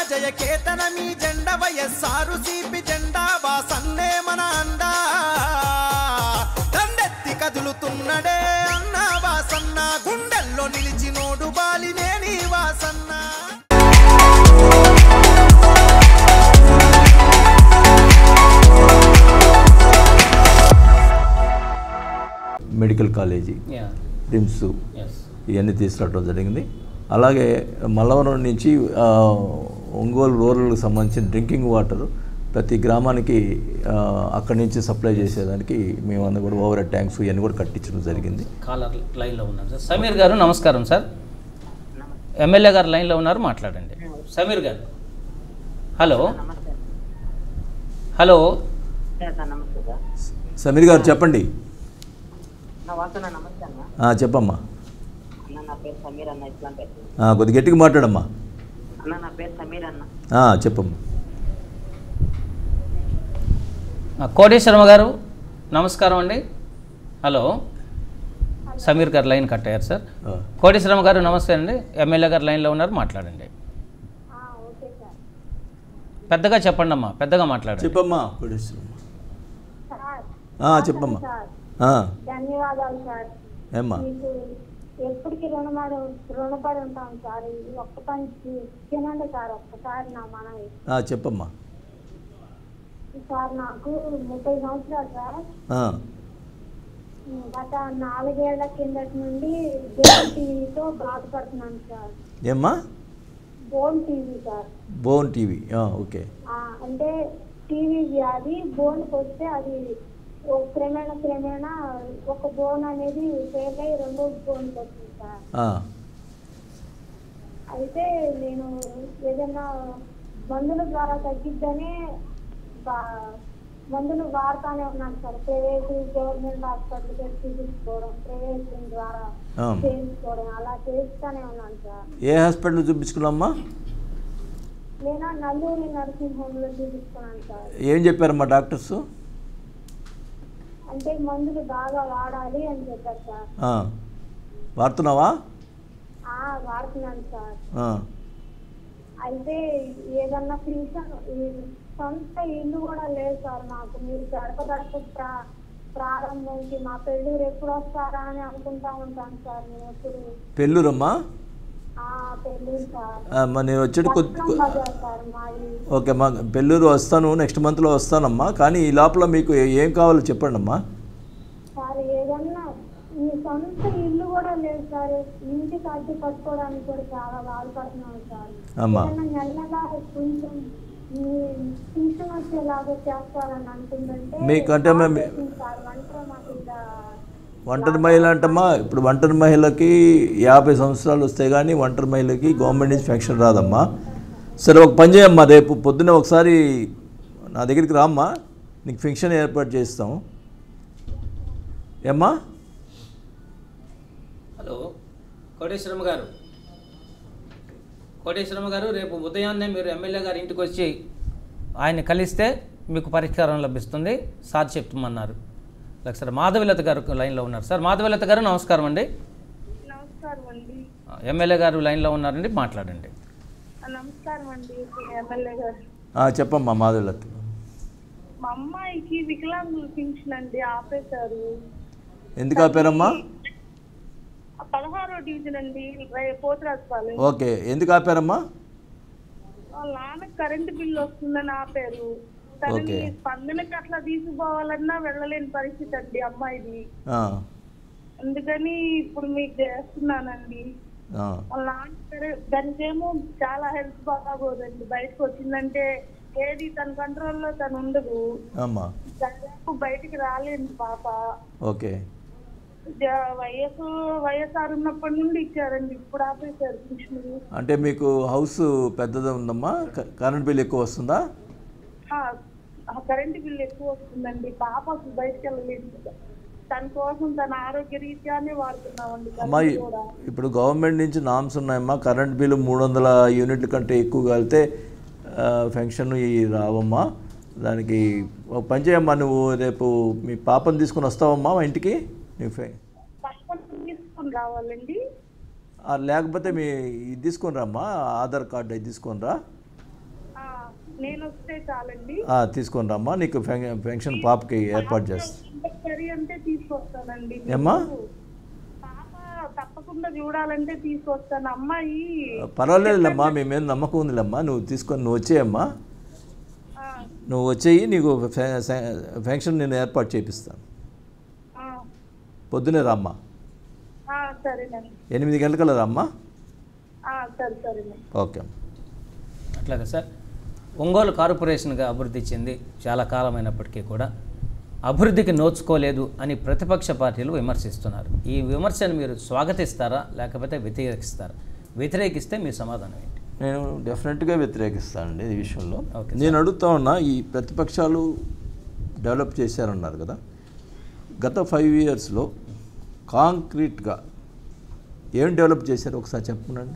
జయ కేతనమీ జెండా వైఎస్ఆర్ సిపి జెండా వాసన్నే మన అండా దండెత్తి కదులుతున్నడే అన్న వాసన్న గుండెల్లో నిలిచినోడు బాలినేని వాసన్న. మెడికల్ కాలేజీ, రిమ్స్ ఇవన్నీ తీసుకురావడం జరిగింది. అలాగే మల్లవరం నుంచి ఒంగోలు రూరల్కి సంబంధించిన డ్రింకింగ్ వాటర్ ప్రతి గ్రామానికి అక్కడి నుంచి సప్లై చేసేదానికి మేమందరం కూడా ఓవర్ హెడ్ ట్యాంక్స్ ఇవన్నీ కూడా కట్టించడం జరిగింది. కాలర్ లైన్లో ఉన్నారు సార్. సమీర్ గారు నమస్కారం సార్. ఎమ్మెల్యే గారు లైన్లో ఉన్నారు, మాట్లాడండి. సమీర్ గారు హలో. హలో సమీర్ గారు చెప్పండి. చెప్పమ్మా. కొద్ది గట్టిగా మాట్లాడమ్మా. చెప్పమ్మా. కోటేశ్వరమ్మ గారు నమస్కారం అండి. హలో. సమీర్ గారు లైన్ కట్ అయ్యారు సార్. కోటేశ్వరమ్మ గారు నమస్తే అండి. ఎమ్మెల్యే గారు లైన్లో ఉన్నారు, మాట్లాడండి. పెద్దగా చెప్పండి అమ్మా, పెద్దగా మాట్లాడండి. చెప్పమ్మా కోటేశ్వరమ్మ. చెప్పమ్మా. ధన్యవాదాలు సార్. ఏమ్మా ఎప్పటికీ రుణపడి ఉంటాం సార్. ఒక్క పని తినండి సార్, ఒక్కసారి నా మనవి. చెప్పమ్మా. సార్ నాకు 30 సంవత్సరాలు సార్. గత 4 ఏళ్ల కిందటి నుండి బోన్ టీవీతో బాధపడుతున్నాను సార్. ఏమ్మా? Bone TV sir. Bone TV, okay. అంటే టీవీ వ్యాధి బోన్కి వస్తే అది క్రమేణా ఒక బోన్ అనేది ఫెయిల్ అయ్యి రెండో బోన్కి వస్తుంది సార్. అయితే నేను ఏదైనా మందుల ద్వారా తగ్గిద్దని మందులు వాడుతానే ఉన్నాను సార్. ప్రైవేట్ గవర్నమెంట్ హాస్పిటల్కి చూపించుకోవడం, ప్రైవేట్ ద్వారా చేయించుకోవడం, అలా చేస్తానే ఉన్నాను సార్. ఏ హాస్పిటల్ చూపించుకున్నామ్మా? నేను నల్లూరి నర్సింగ్ హోమ్లో చూపించుకున్నాను సార్. ఏం చెప్పారమ్మా డాక్టర్స్? అంటే మందులు బాగా వాడాలి అని చెప్పారు సార్. వాడుతున్నావా? వాడుతున్నాను సార్. అయితే ఏదన్నా ఫంక్షన్, సొంత ఇల్లు కూడా లేదు సార్ మాకు. మీరు గడప ప్రారంభంకి మా పెళ్ళూరు ఎప్పుడు వస్తారా అని అనుకుంటా ఉంటాను సార్. నేను ఎప్పుడు పెళ్ళూరమ్మా? పెళ్ళూరు సార్. నేను వచ్చేది ఓకే మా పెళ్ళూరు వస్తాను, నెక్స్ట్ మంత్లో వస్తానమ్మా. కానీ ఈ లోపల మీకు ఏం కావాలో చెప్పండి అమ్మా. సార్ ఏదన్నా మీ సొంత ఇల్లు కూడా లేదు సార్. ఇంటికి అడ్డు కట్టుకోవడానికి కూడా చాలా బాధపడుతున్నాను సార్. నెలగా కొంచెం పింఛన్ వచ్చేలాగా చేస్తారని అనుకుంటుంటే మీకంటే ఒంటరి మహిళ అంటమ్మా. ఇప్పుడు ఒంటరి మహిళకి 50 సంవత్సరాలు వస్తాయి కానీ ఒంటరి మహిళకి గవర్నమెంట్ నుంచి పెన్షన్ రాదమ్మా. సరే ఒక పని చేయమ్మా, రేపు పొద్దున్నే ఒకసారి నా దగ్గరికి రామ్మా, నీకు పెన్షన్ ఏర్పాటు చేస్తాం. ఏమ్మా? హలో కోటేశ్వరమ్మ గారు. కోటేశ్వరమ్మ గారు, రేపు ఉదయాన్నే మీరు ఎమ్మెల్యే గారి ఇంటికి వచ్చి ఆయన్ని కలిస్తే మీకు పరిష్కారం లభిస్తుంది సార్ చెప్తామన్నారు. సార్ మాధవీలత గారు లైన్లో ఉన్నారు సార్. మాధవీలత గారు నమస్కారం అండి. నమస్కారం అండి. ఎమ్మెల్యే గారు లైన్లో ఉన్నారండి, మాట్లాడండి. నమస్కారం అండి ఎమ్మెల్యే గారు. చెప్పమ్మా మాధవీలత. మా అమ్మాయికి వికలాంగుల పింఛన్ అండి ఆపేశారు. ఎందుకు ఆపారమ్మా? 16వ డివిజన్ అండి, పోతురాజుపాలెం. ఓకే, ఎందుకు ఆపారమ్మా? వాళ్ళ నాన్నకి కరెంటు బిల్లు వస్తుందని ఆపారు. తనని స్పందనకి అట్లా తీసుకుపోవాలన్నా వెళ్ళలేని పరిస్థితి అండి అమ్మాయిది. అందుకని ఇప్పుడు మీకు చేస్తున్నానండి. వాళ్ళ నాన్న దానికేమో చాలా హెల్త్ బాగోదండి. బయటకు వచ్చిందంటే ఏది తన కంట్రోల్లో తను ఉండదు. దాదాపు బయటికి రాలేని పాప. ఓకే. వైఎస్ఆర్ ఉన్నప్పటి నుండి ఇచ్చారండి, ఇప్పుడు ఆపేశారు పింఛన్. అంటే మీకు హౌస్ పెద్దది ఉందమ్మా, కరెంట్ బిల్ ఎక్కువ వస్తుందా? కరెంటు బిల్లు ఎక్కువ వస్తుందండి. పాప బయటకు వెళ్ళలేదు. తన కోసం తన ఆరోగ్య రీత్యానే వాడుతున్నామండి. అమ్మా ఇప్పుడు గవర్నమెంట్ నుంచి నామ్స్ ఉన్నాయమ్మా. కరెంట్ బిల్లు 300 యూనిట్ల కంటే ఎక్కువ కలితే ఫంక్షన్ రావమ్మా. దానికి ఒక పని చేయమ్మా, నువ్వు రేపు మీ పాపను తీసుకుని వస్తావమ్మా మా ఇంటికి. తీసుకుని రావాలండి. లేకపోతే మీ ఇది తీసుకొని రామ్మా, ఆధార్ కార్డు అది తీసుకొని రా. నేను వస్తే చాలండి. తీసుకొని రమ్మా, నీకు పెన్షన్ పాపకి ఏర్పాటు చేస్తా. సరే అంటే తీసుకొస్తానండి. ఏమ్మా? పాప తప్పకుండా చూడాలంటే తీసుకొస్తాను. అమ్మాయి పర్వాలేదులేమ్మా, మీ మీద నమ్మకం ఉందిలేమ్మా. నువ్వు వచ్చేయమ్మా, నువ్వు వచ్చేయి, నీకు ఫంక్షన్ నేను ఏర్పాటు చేపిస్తాను. పొద్దునే రామ్మా, సరేనండి. 8 గంటలకల్లా రామ్మా. సరేనండి. ఓకే. అట్లాగే సార్, ఒంగోలు కార్పొరేషన్గా అభివృద్ధి చెంది చాలా కాలమైనప్పటికీ కూడా అభివృద్ధికి నోచుకోలేదు అని ప్రతిపక్ష పార్టీలు విమర్శిస్తున్నారు. ఈ విమర్శను మీరు స్వాగతిస్తారా లేకపోతే వ్యతిరేకిస్తారా? వ్యతిరేకిస్తే మీ సమాధానం ఏంటి? నేను డెఫినెట్గా వ్యతిరేకిస్తానండి ఈ విషయంలో. నేను అడుగుతా ఉన్నా, ఈ ప్రతిపక్షాలు డెవలప్ చేశారన్నారు కదా, గత 5 ఇయర్స్లో కాంక్రీట్గా ఏం డెవలప్ చేశారు ఒకసారి చెప్పండి.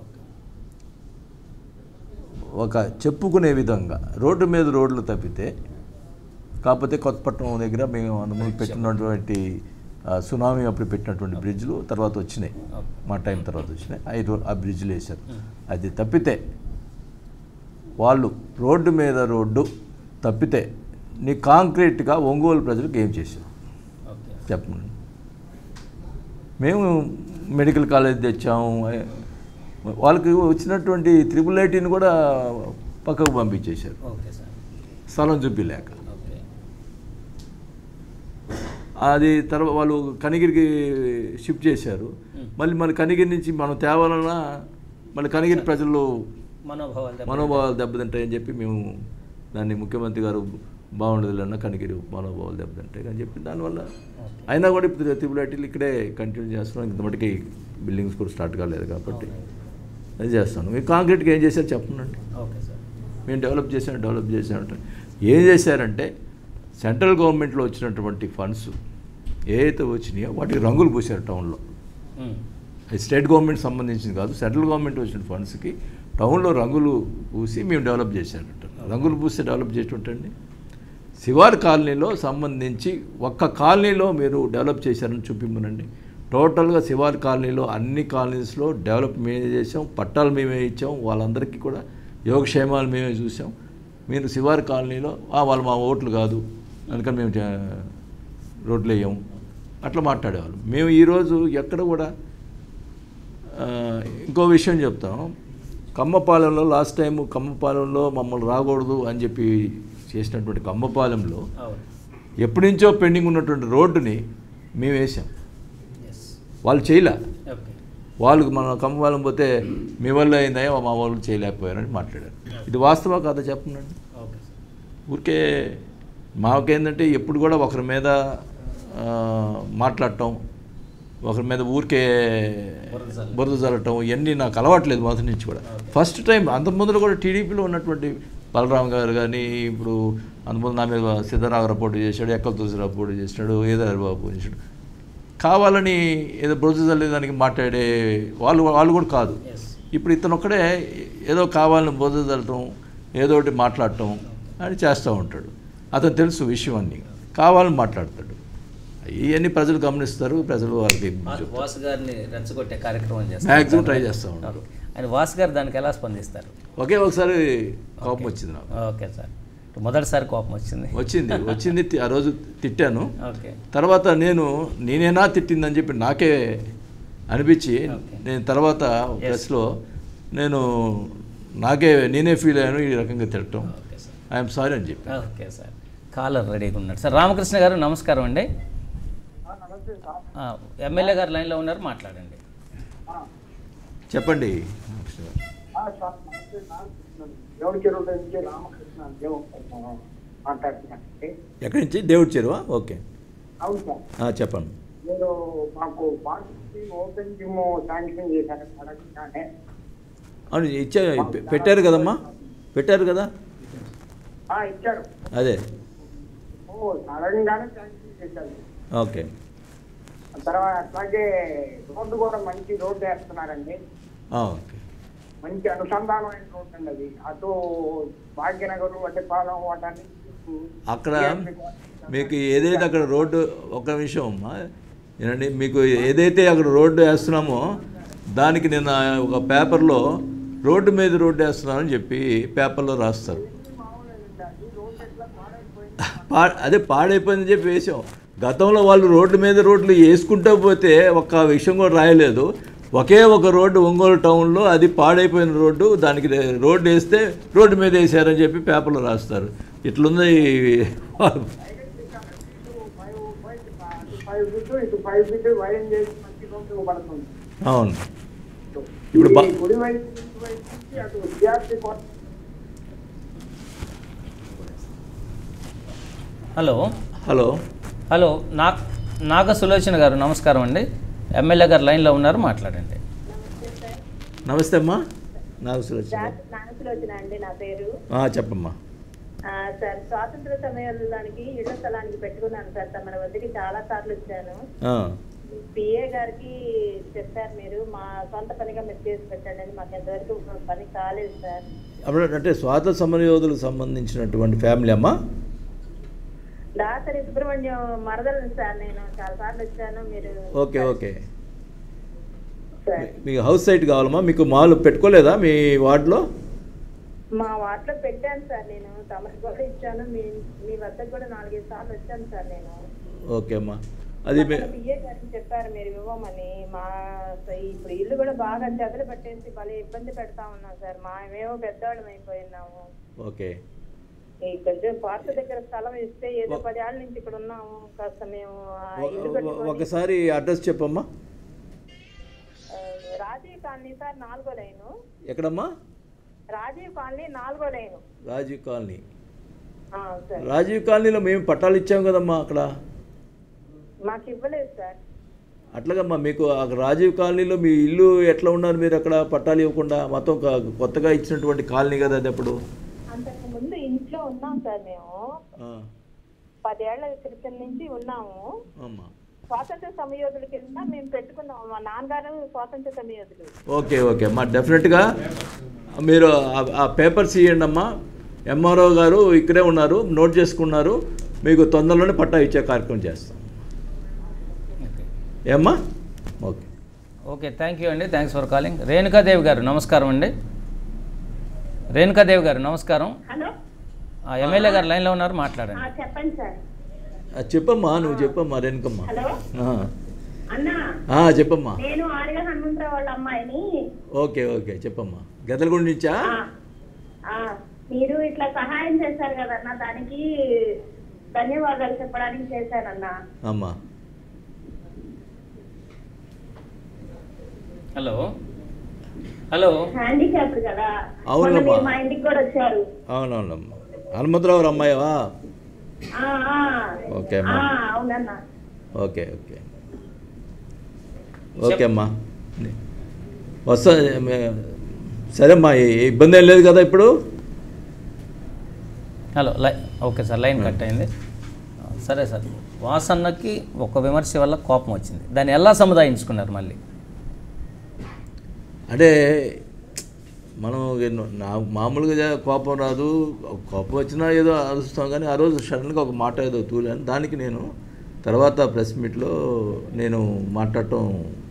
ఒక చెప్పుకునే విధంగా రోడ్డు మీద రోడ్లు తప్పితే, కాకపోతే కొత్తపట్నం దగ్గర మేము పెట్టినటువంటి సునామీ అప్పుడు పెట్టినటువంటి బ్రిడ్జ్లు తర్వాత వచ్చినాయి, మా టైం తర్వాత వచ్చినాయి, ఆ బ్రిడ్జ్లు వేశారు. అది తప్పితే వాళ్ళు రోడ్డు మీద రోడ్డు తప్పితే నీ కాంక్రీట్గా ఒంగోలు ప్రజలకు ఏం చేశారు చెప్పండి. మేము మెడికల్ కాలేజ్ తెచ్చాము, వాళ్ళకి వచ్చినటువంటి 888ని కూడా పక్కకు పంపించేశారు స్థలం చూపిలేక. అది తర్వాత వాళ్ళు కనిగిరికి షిఫ్ట్ చేశారు. మళ్ళీ కనిగిరి నుంచి మనం తేవాలన్నా మళ్ళీ కనిగిరి ప్రజల్లో మనోభావాలు దెబ్బతింటాయని చెప్పి మేము దాన్ని ముఖ్యమంత్రి గారు బాగుండదులన్నా కనిగిరి మనోభావాలు దెబ్బతింటాయి అని చెప్పి దానివల్ల అయినా కూడా ఇప్పుడు 888 ఇక్కడే కంటిన్యూ చేస్తున్నాం. ఇంతమటికి బిల్డింగ్స్ కూడా స్టార్ట్ కాలేదు కాబట్టి అది చేస్తాను. మీరు కాంక్రీట్గా ఏం చేశారు చెప్పండి. మేము డెవలప్ చేసామంటే ఏం చేశారంటే సెంట్రల్ గవర్నమెంట్లో వచ్చినటువంటి ఫండ్స్ ఏదైతే వచ్చినాయో వాటికి రంగులు పూసారు టౌన్లో. అది స్టేట్ గవర్నమెంట్ సంబంధించింది కాదు, సెంట్రల్ గవర్నమెంట్ వచ్చిన ఫండ్స్కి టౌన్లో రంగులు పూసి మేము డెవలప్ చేశారంట. రంగులు పూసి డెవలప్ చేసినట్టండి. శివార్ కాలనీలో సంబంధించి ఒక్క కాలనీలో మీరు డెవలప్ చేశారని చూపిమ్మనండి. టోటల్గా శివార్ కాలనీలో అన్ని కాలనీస్లో డెవలప్ మేమే చేసాం, పట్టాలు మేమే ఇచ్చాం, వాళ్ళందరికీ కూడా యోగక్షేమాలు మేమే చూసాం. మీరు శివార్ కాలనీలో వాళ్ళు మా ఓట్లు కాదు అందుకని మేము రోడ్లు వేయము అట్లా మాట్లాడేవాళ్ళు. మేము ఈరోజు ఎక్కడ కూడా ఇంకో విషయం చెప్తాం. కమ్మపాలెంలో లాస్ట్ టైం కమ్మపాలెంలో మమ్మల్ని రాకూడదు అని చెప్పి చేసినటువంటి కమ్మపాలెంలో ఎప్పటి నుంచో పెండింగ్ ఉన్నటువంటి రోడ్డుని మేము వేసాం, వాళ్ళు చేయలే. వాళ్ళకి మన కమ్మపాలెం పోతే మీ వల్ల అయిందయ్యా మా వాళ్ళు చేయలేకపోయారని మాట్లాడారు. ఇది వాస్తవా కాదా చెప్పండి. ఊరికే మాకేంటంటే ఎప్పుడు కూడా ఒకరి మీద మాట్లాడటం, ఒకరి మీద ఊరికే బురద జరగటం ఇవన్నీ నాకు అలవాట్లేదు మొదటి నుంచి కూడా. ఫస్ట్ టైం అంతకుముందు కూడా టీడీపీలో ఉన్నటువంటి బలరాం గారు కానీ, ఇప్పుడు అంతకుముందు నా మీద సిద్ధరాఘరావు పోటీ చేశాడు, ఎక్కల తులసిరావు పోటీ చేసినాడు, ఏదారి బాబు పోటీ చేశాడు. కావాలని ఏదో బురద జల్లేదానికి మాట్లాడే వాళ్ళు కూడా కాదు. ఇప్పుడు ఇతను ఒక్కడే ఏదో కావాలని బురద జల్లటం, ఏదో ఒకటి మాట్లాడటం అని చేస్తూ ఉంటాడు. అతను తెలుసు విషయం అన్నీ, కావాలని మాట్లాడతాడు. ఇవన్నీ ప్రజలు గమనిస్తారు, ప్రజలు వాళ్ళకి రెచ్చగొట్టే కార్యక్రమం మ్యాక్సిమం ట్రై చేస్తూ ఉంటారు. ఆయన వాసు గారు దానికి ఎలా స్పందిస్తారు? ఒకసారి కోపం వచ్చింది నాకు. ఓకే సార్, మొదటిసారి కోపం వచ్చింది ఆ రోజు తిట్టాను. తర్వాత నేనేనా తిట్టిందని చెప్పి నాకే అనిపించి నేను తర్వాత ప్రెస్లో నేనే ఫీల్ అయ్యాను ఈ రకంగా తిట్టడం. ఐఎమ్ సారీ అని చెప్పి. ఓకే సార్, కాలర్ రెడీగా ఉన్నాడు సార్. రామకృష్ణ గారు నమస్కారం అండి. ఎమ్మెల్యే గారు లైన్లో ఉన్నారు, మాట్లాడండి. చెప్పండి. ఎక్కడి నుంచి? దేవుడి చెరువా? ఓకే చెప్పండి. మీరు మాకు ఓపెన్ జిమ్ శాంక్షన్ చేశారు. అవును పెట్టారు కదమ్మా, పెట్టారు కదా. ఇచ్చారు అదే. సడన్గానే శాంక్షన్ చేశారు. ఓకే. తర్వాత అట్లాగే రోడ్డు కూడా మంచి రోడ్డు వేస్తున్నారండి. ఓకే. మంచి అనుసంధానమైన రోడ్డు అండి అది. అటు భాగ్యనగర్ వడ్డేపాలెం వాటన్ని అక్కడ మీకు ఏదైతే అక్కడ రోడ్డు, ఒక విషయం అమ్మా ఏనండి, మీకు ఏదైతే అక్కడ రోడ్డు వేస్తున్నామో దానికి నేను ఒక పేపర్లో రోడ్డు మీద రోడ్డు వేస్తున్నానని చెప్పి పేపర్లో రాస్తారు. అదే పాడైపోయిందని చెప్పి వేసాం. గతంలో వాళ్ళు రోడ్లు వేసుకుంటూ పోతే ఒక్క విషయం కూడా రాయలేదు. ఒకే ఒక రోడ్డు ఒంగోలు టౌన్లో, అది పాడైపోయిన రోడ్డు, దానికి రోడ్డు వేస్తే రోడ్డు మీద వేసారని చెప్పి పేపర్లో రాస్తారు. ఇట్లుంది ఇటు 5 ఫీట్ ఇటు 5 ఫీట్ వైరింగ్ చేసి మంచిగా ఉపయోగపడుతుంది. అవును. ఇప్పుడు కుడి వైపు నుంచి అటు విద్యార్థి hello hello hello Naga Sulochana గారు నమస్కారం అండి. ఎమ్మెల్యే గారు లైన్లో ఉన్నారు, మాట్లాడండి. నమస్తే అమ్మా. నాగసులోచన అండి నా పేరు. చెప్పమ్మా. సార్, స్వాతంత్ర సమయంలోనికి ఇళ్ల స్థలానికి పెట్టుకున్నాను సార్. మన వద్దకి చాలా సార్లు వచ్చాను. పిఏ గారికి చెప్పారు మీరు మా సొంత పనిగా మీరు చేసి పెట్టండి అని. మాకు ఎంతవరకు పని కాలేదు సార్. అప్పుడు అంటే స్వాతంత్ర సమరయోధులకు సంబంధించినటువంటి ఫ్యామిలీ అమ్మా? దాసరి సుబ్రహ్మణ్యం మరదలు సార్. నేను చాలా సార్లు వచ్చాను. మీరు ఓకే ఓకే. మీకు హౌస్ సైట్ కావాలమ్మా? మీకు మాల్ పెట్టుకోలేదా మీ వార్డులో? మా వార్డులో పెట్టాను సార్. నేను తమకి కూడా ఇచ్చాను. మీ వద్దకు కూడా 4-5 సార్లు వచ్చాను సార్ నేను. ఓకే అమ్మా. అది పిఏ గారికి చెప్పారు మీరు ఇవ్వమని. మా ఇప్పుడు ఇల్లు కూడా బాగా చెదలు పట్టేసి భలే ఇబ్బంది పెడతా ఉన్నాం సార్. మేమేమో పెద్దవాళ్ళం అయిపోయినాము. ఓకే. కొంచెం పార్క్ దగ్గర స్థలం ఇస్తే ఏదో 10 ఏళ్ళ నుంచి ఇక్కడ ఉన్నాము. కాస్త మేము ఒకసారి అడ్రస్ చెప్పమ్మా. రాజీవ్ కాలనీ సార్, 4వ లైను. ఎక్కడమ్మా? రాజీవ్ కాలనీ 4వ లైను. రాజీవ్ కాలనీ. రాజీవ్ కాలనీలో మేము పట్టాలు ఇచ్చాము కదమ్మా. అక్కడ మాకు ఇవ్వలేదు సార్. అట్లాగమ్మా, మీకు రాజీవ్ కాలనీలో మీ ఇల్లు ఎట్లా ఉన్నారు మీరు? అక్కడ పట్టాలు ఇవ్వకుండా మొత్తం కొత్తగా ఇచ్చినటువంటి కాలనీ కదా అది. అప్పుడు అంతకు ముందు ఇంట్లో ఉన్నాం సార్ మేము. 10 ఏళ్ల క్రితం నుంచి ఉన్నాము. స్వాతంత్ర సమయోధుల కింద మేము పెట్టుకున్నాము. మా నాన్నగారు స్వాతంత్ర సమయోధులు. ఓకే ఓకే అమ్మా. డెఫినెట్గా మీరు ఆ పేపర్స్ ఇవ్వండి అమ్మా. ఎంఆర్ఓ గారు ఇక్కడే ఉన్నారు, నోట్ చేసుకున్నారు. మీకు తొందరలోనే పట్టా ఇచ్చే కార్యక్రమం చేస్తాం. ఏమ్మా? Okay okay. థ్యాంక్ యూ అండి. Thanks for calling. రేణుకాదేవి గారు నమస్కారం అండి. రేణుకాదేవి గారు నమస్కారం. హలో. ఎమ్మెల్యే గారు లైన్లో ఉన్నారు, మాట్లాడండి. చెప్పండి సార్. చెప్పమ్మా, నువ్వు చెప్పమ్మా రేణుకమ్మా. హలో అన్నా. చెప్పమ్మా. నేను ఆడిగా హనుమంతరావు వాళ్ళ అమ్మాయిని. ఓకే ఓకే చెప్పమ్మా. గదలగూడ నుంచా? మీరు ఇట్లా సహాయం చేశారు కదన్నా, దానికి ధన్యవాదాలు చెప్పడానికి చేశానన్నా. అమ్మా. Hello hello. హ్యాండిక్యాప్డ్ కదా. అవునమ్మా. మా ఇంటికి కూడా వచ్చారు. అవునవునమ్మా. హనుమంతరావు అమ్మాయివా? ఓకే అమ్మా. అవునన్నా. ఓకే ఓకే ఓకే అమ్మా. వస్తా. సరే అమ్మా, ఇబ్బంది ఏం లేదు కదా ఇప్పుడు? Hello. Okay sir, line cut అయింది. సరే సార్, వాసన్నకి ఒక విమర్శ వల్ల కోపం వచ్చింది. దాన్ని ఎలా సముదాయించుకున్నారు మళ్ళీ? అంటే మనం మామూలుగా కోపం రాదు. కోపం వచ్చినా ఏదో అరుస్తాం, కానీ ఆ రోజు సడన్గా ఒక మాట ఏదో తూలాను. దానికి నేను తర్వాత ప్రెస్ మీట్లో నేను మాట్లాడటం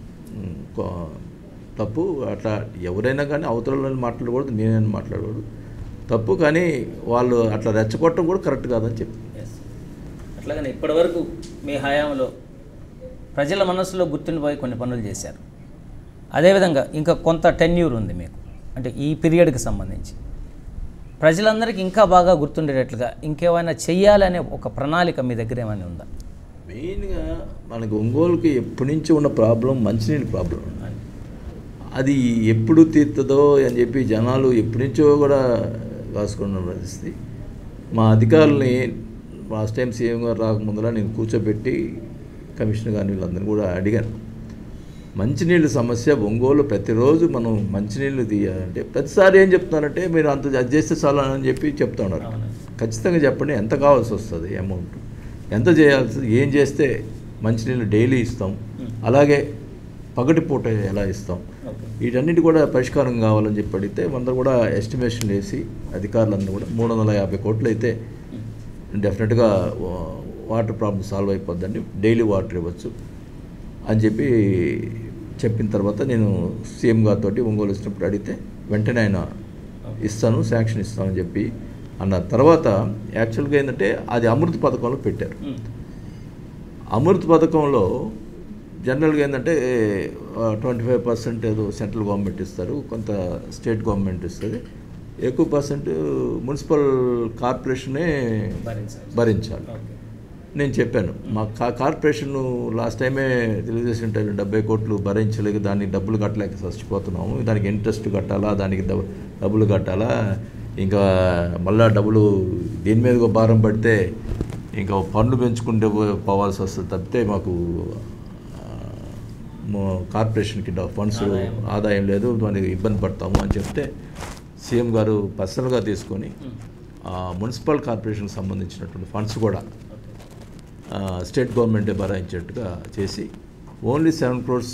తప్పు. అట్లా ఎవరైనా కానీ అవతలని మాట్లాడకూడదు, నేనైనా మాట్లాడకూడదు, తప్పు. కానీ వాళ్ళు అట్లా రెచ్చగొట్టడం కూడా కరెక్ట్ కాదని చెప్పి. అట్లాగనే ఇప్పటివరకు మీ హయాంలో ప్రజల మనసులో గుర్తుండిపోయి కొన్ని పనులు చేశారు. అదేవిధంగా ఇంకా కొంత టెన్యూర్ ఉంది మీకు, అంటే ఈ పీరియడ్కి సంబంధించి ప్రజలందరికీ ఇంకా బాగా గుర్తుండేటట్లుగా ఇంకేమైనా చెయ్యాలనే ఒక ప్రణాళిక మీ దగ్గర ఏమైనా ఉందా? మెయిన్గా మనకు ఒంగోలుకి ఎప్పటి నుంచి ఉన్న ప్రాబ్లం మంచినీళ్ళ ప్రాబ్లం. అది ఎప్పుడు తీరుతుందో అని చెప్పి జనాలు ఎప్పటి నుంచో కూడా రాసుకున్న పరిస్థితి. మా అధికారులని లాస్ట్ టైం సీఎం గారు రాకముందర నేను కూర్చోబెట్టి కమిషనర్ గారిని వీళ్ళందరినీ కూడా అడిగాను. మంచినీళ్ళ సమస్య ఒంగోలు ప్రతిరోజు మనం మంచినీళ్ళు తీయాలంటే ప్రతిసారి ఏం చెప్తున్నారంటే మీరు అంత అది చేస్తే చాలా అని చెప్పి చెప్తా ఉన్నారు. ఖచ్చితంగా చెప్పండి, ఎంత కావాల్సి వస్తుంది, అమౌంట్ ఎంత చేయాల్సి, ఏం చేస్తే మంచినీళ్ళు డైలీ ఇస్తాం, అలాగే పగటిపూట ఎలా ఇస్తాం, వీటన్నిటి కూడా పరిష్కారం కావాలని చెప్పి అడిగితే అందరూ కూడా ఎస్టిమేషన్ వేసి అధికారులందరూ కూడా 350 కోట్లు అయితే డెఫినెట్గా వాటర్ ప్రాబ్లం సాల్వ్ అయిపోద్దండి, డైలీ వాటర్ ఇవ్వచ్చు అని చెప్పి చెప్పిన తర్వాత నేను సీఎం గారితో ఒంగోలు వచ్చినప్పుడు అడిగితే వెంటనే ఆయన ఇస్తాను, శాంక్షన్ ఇస్తానని చెప్పి అన్నారు. తర్వాత యాక్చువల్గా ఏంటంటే అది అమృత్ పథకంలో పెట్టారు. అమృత్ పథకంలో జనరల్గా ఏంటంటే 25% ఏదో సెంట్రల్ గవర్నమెంట్ ఇస్తారు, కొంత స్టేట్ గవర్నమెంట్ ఇస్తుంది, ఎక్కువ పర్సెంట్ మున్సిపల్ కార్పొరేషనే భరించాలి. నేను చెప్పాను మా కార్పొరేషన్ లాస్ట్ టైమే తెలుగుదేశం టైంలో 70 కోట్లు భరించలేక దానికి డబ్బులు కట్టలేక చచ్చిపోతున్నాము, దానికి ఇంట్రెస్ట్ కట్టాలా, దానికి డబ్బులు కట్టాలా, ఇంకా మళ్ళా డబ్బులు దీని మీద భారం పడితే ఇంకా పన్ను పెంచుకుంటే పోవాల్సి వస్తుంది తప్పితే మాకు కార్పొరేషన్కి ఫండ్స్ ఆదాయం లేదు, దానికి ఇబ్బంది పడతాము అని చెప్తే సీఎం గారు పర్సనల్గా తీసుకొని మున్సిపల్ కార్పొరేషన్కి సంబంధించినటువంటి ఫండ్స్ కూడా స్టేట్ గవర్నమెంటే భరాయించేట్టుగా చేసి ఓన్లీ 7 crores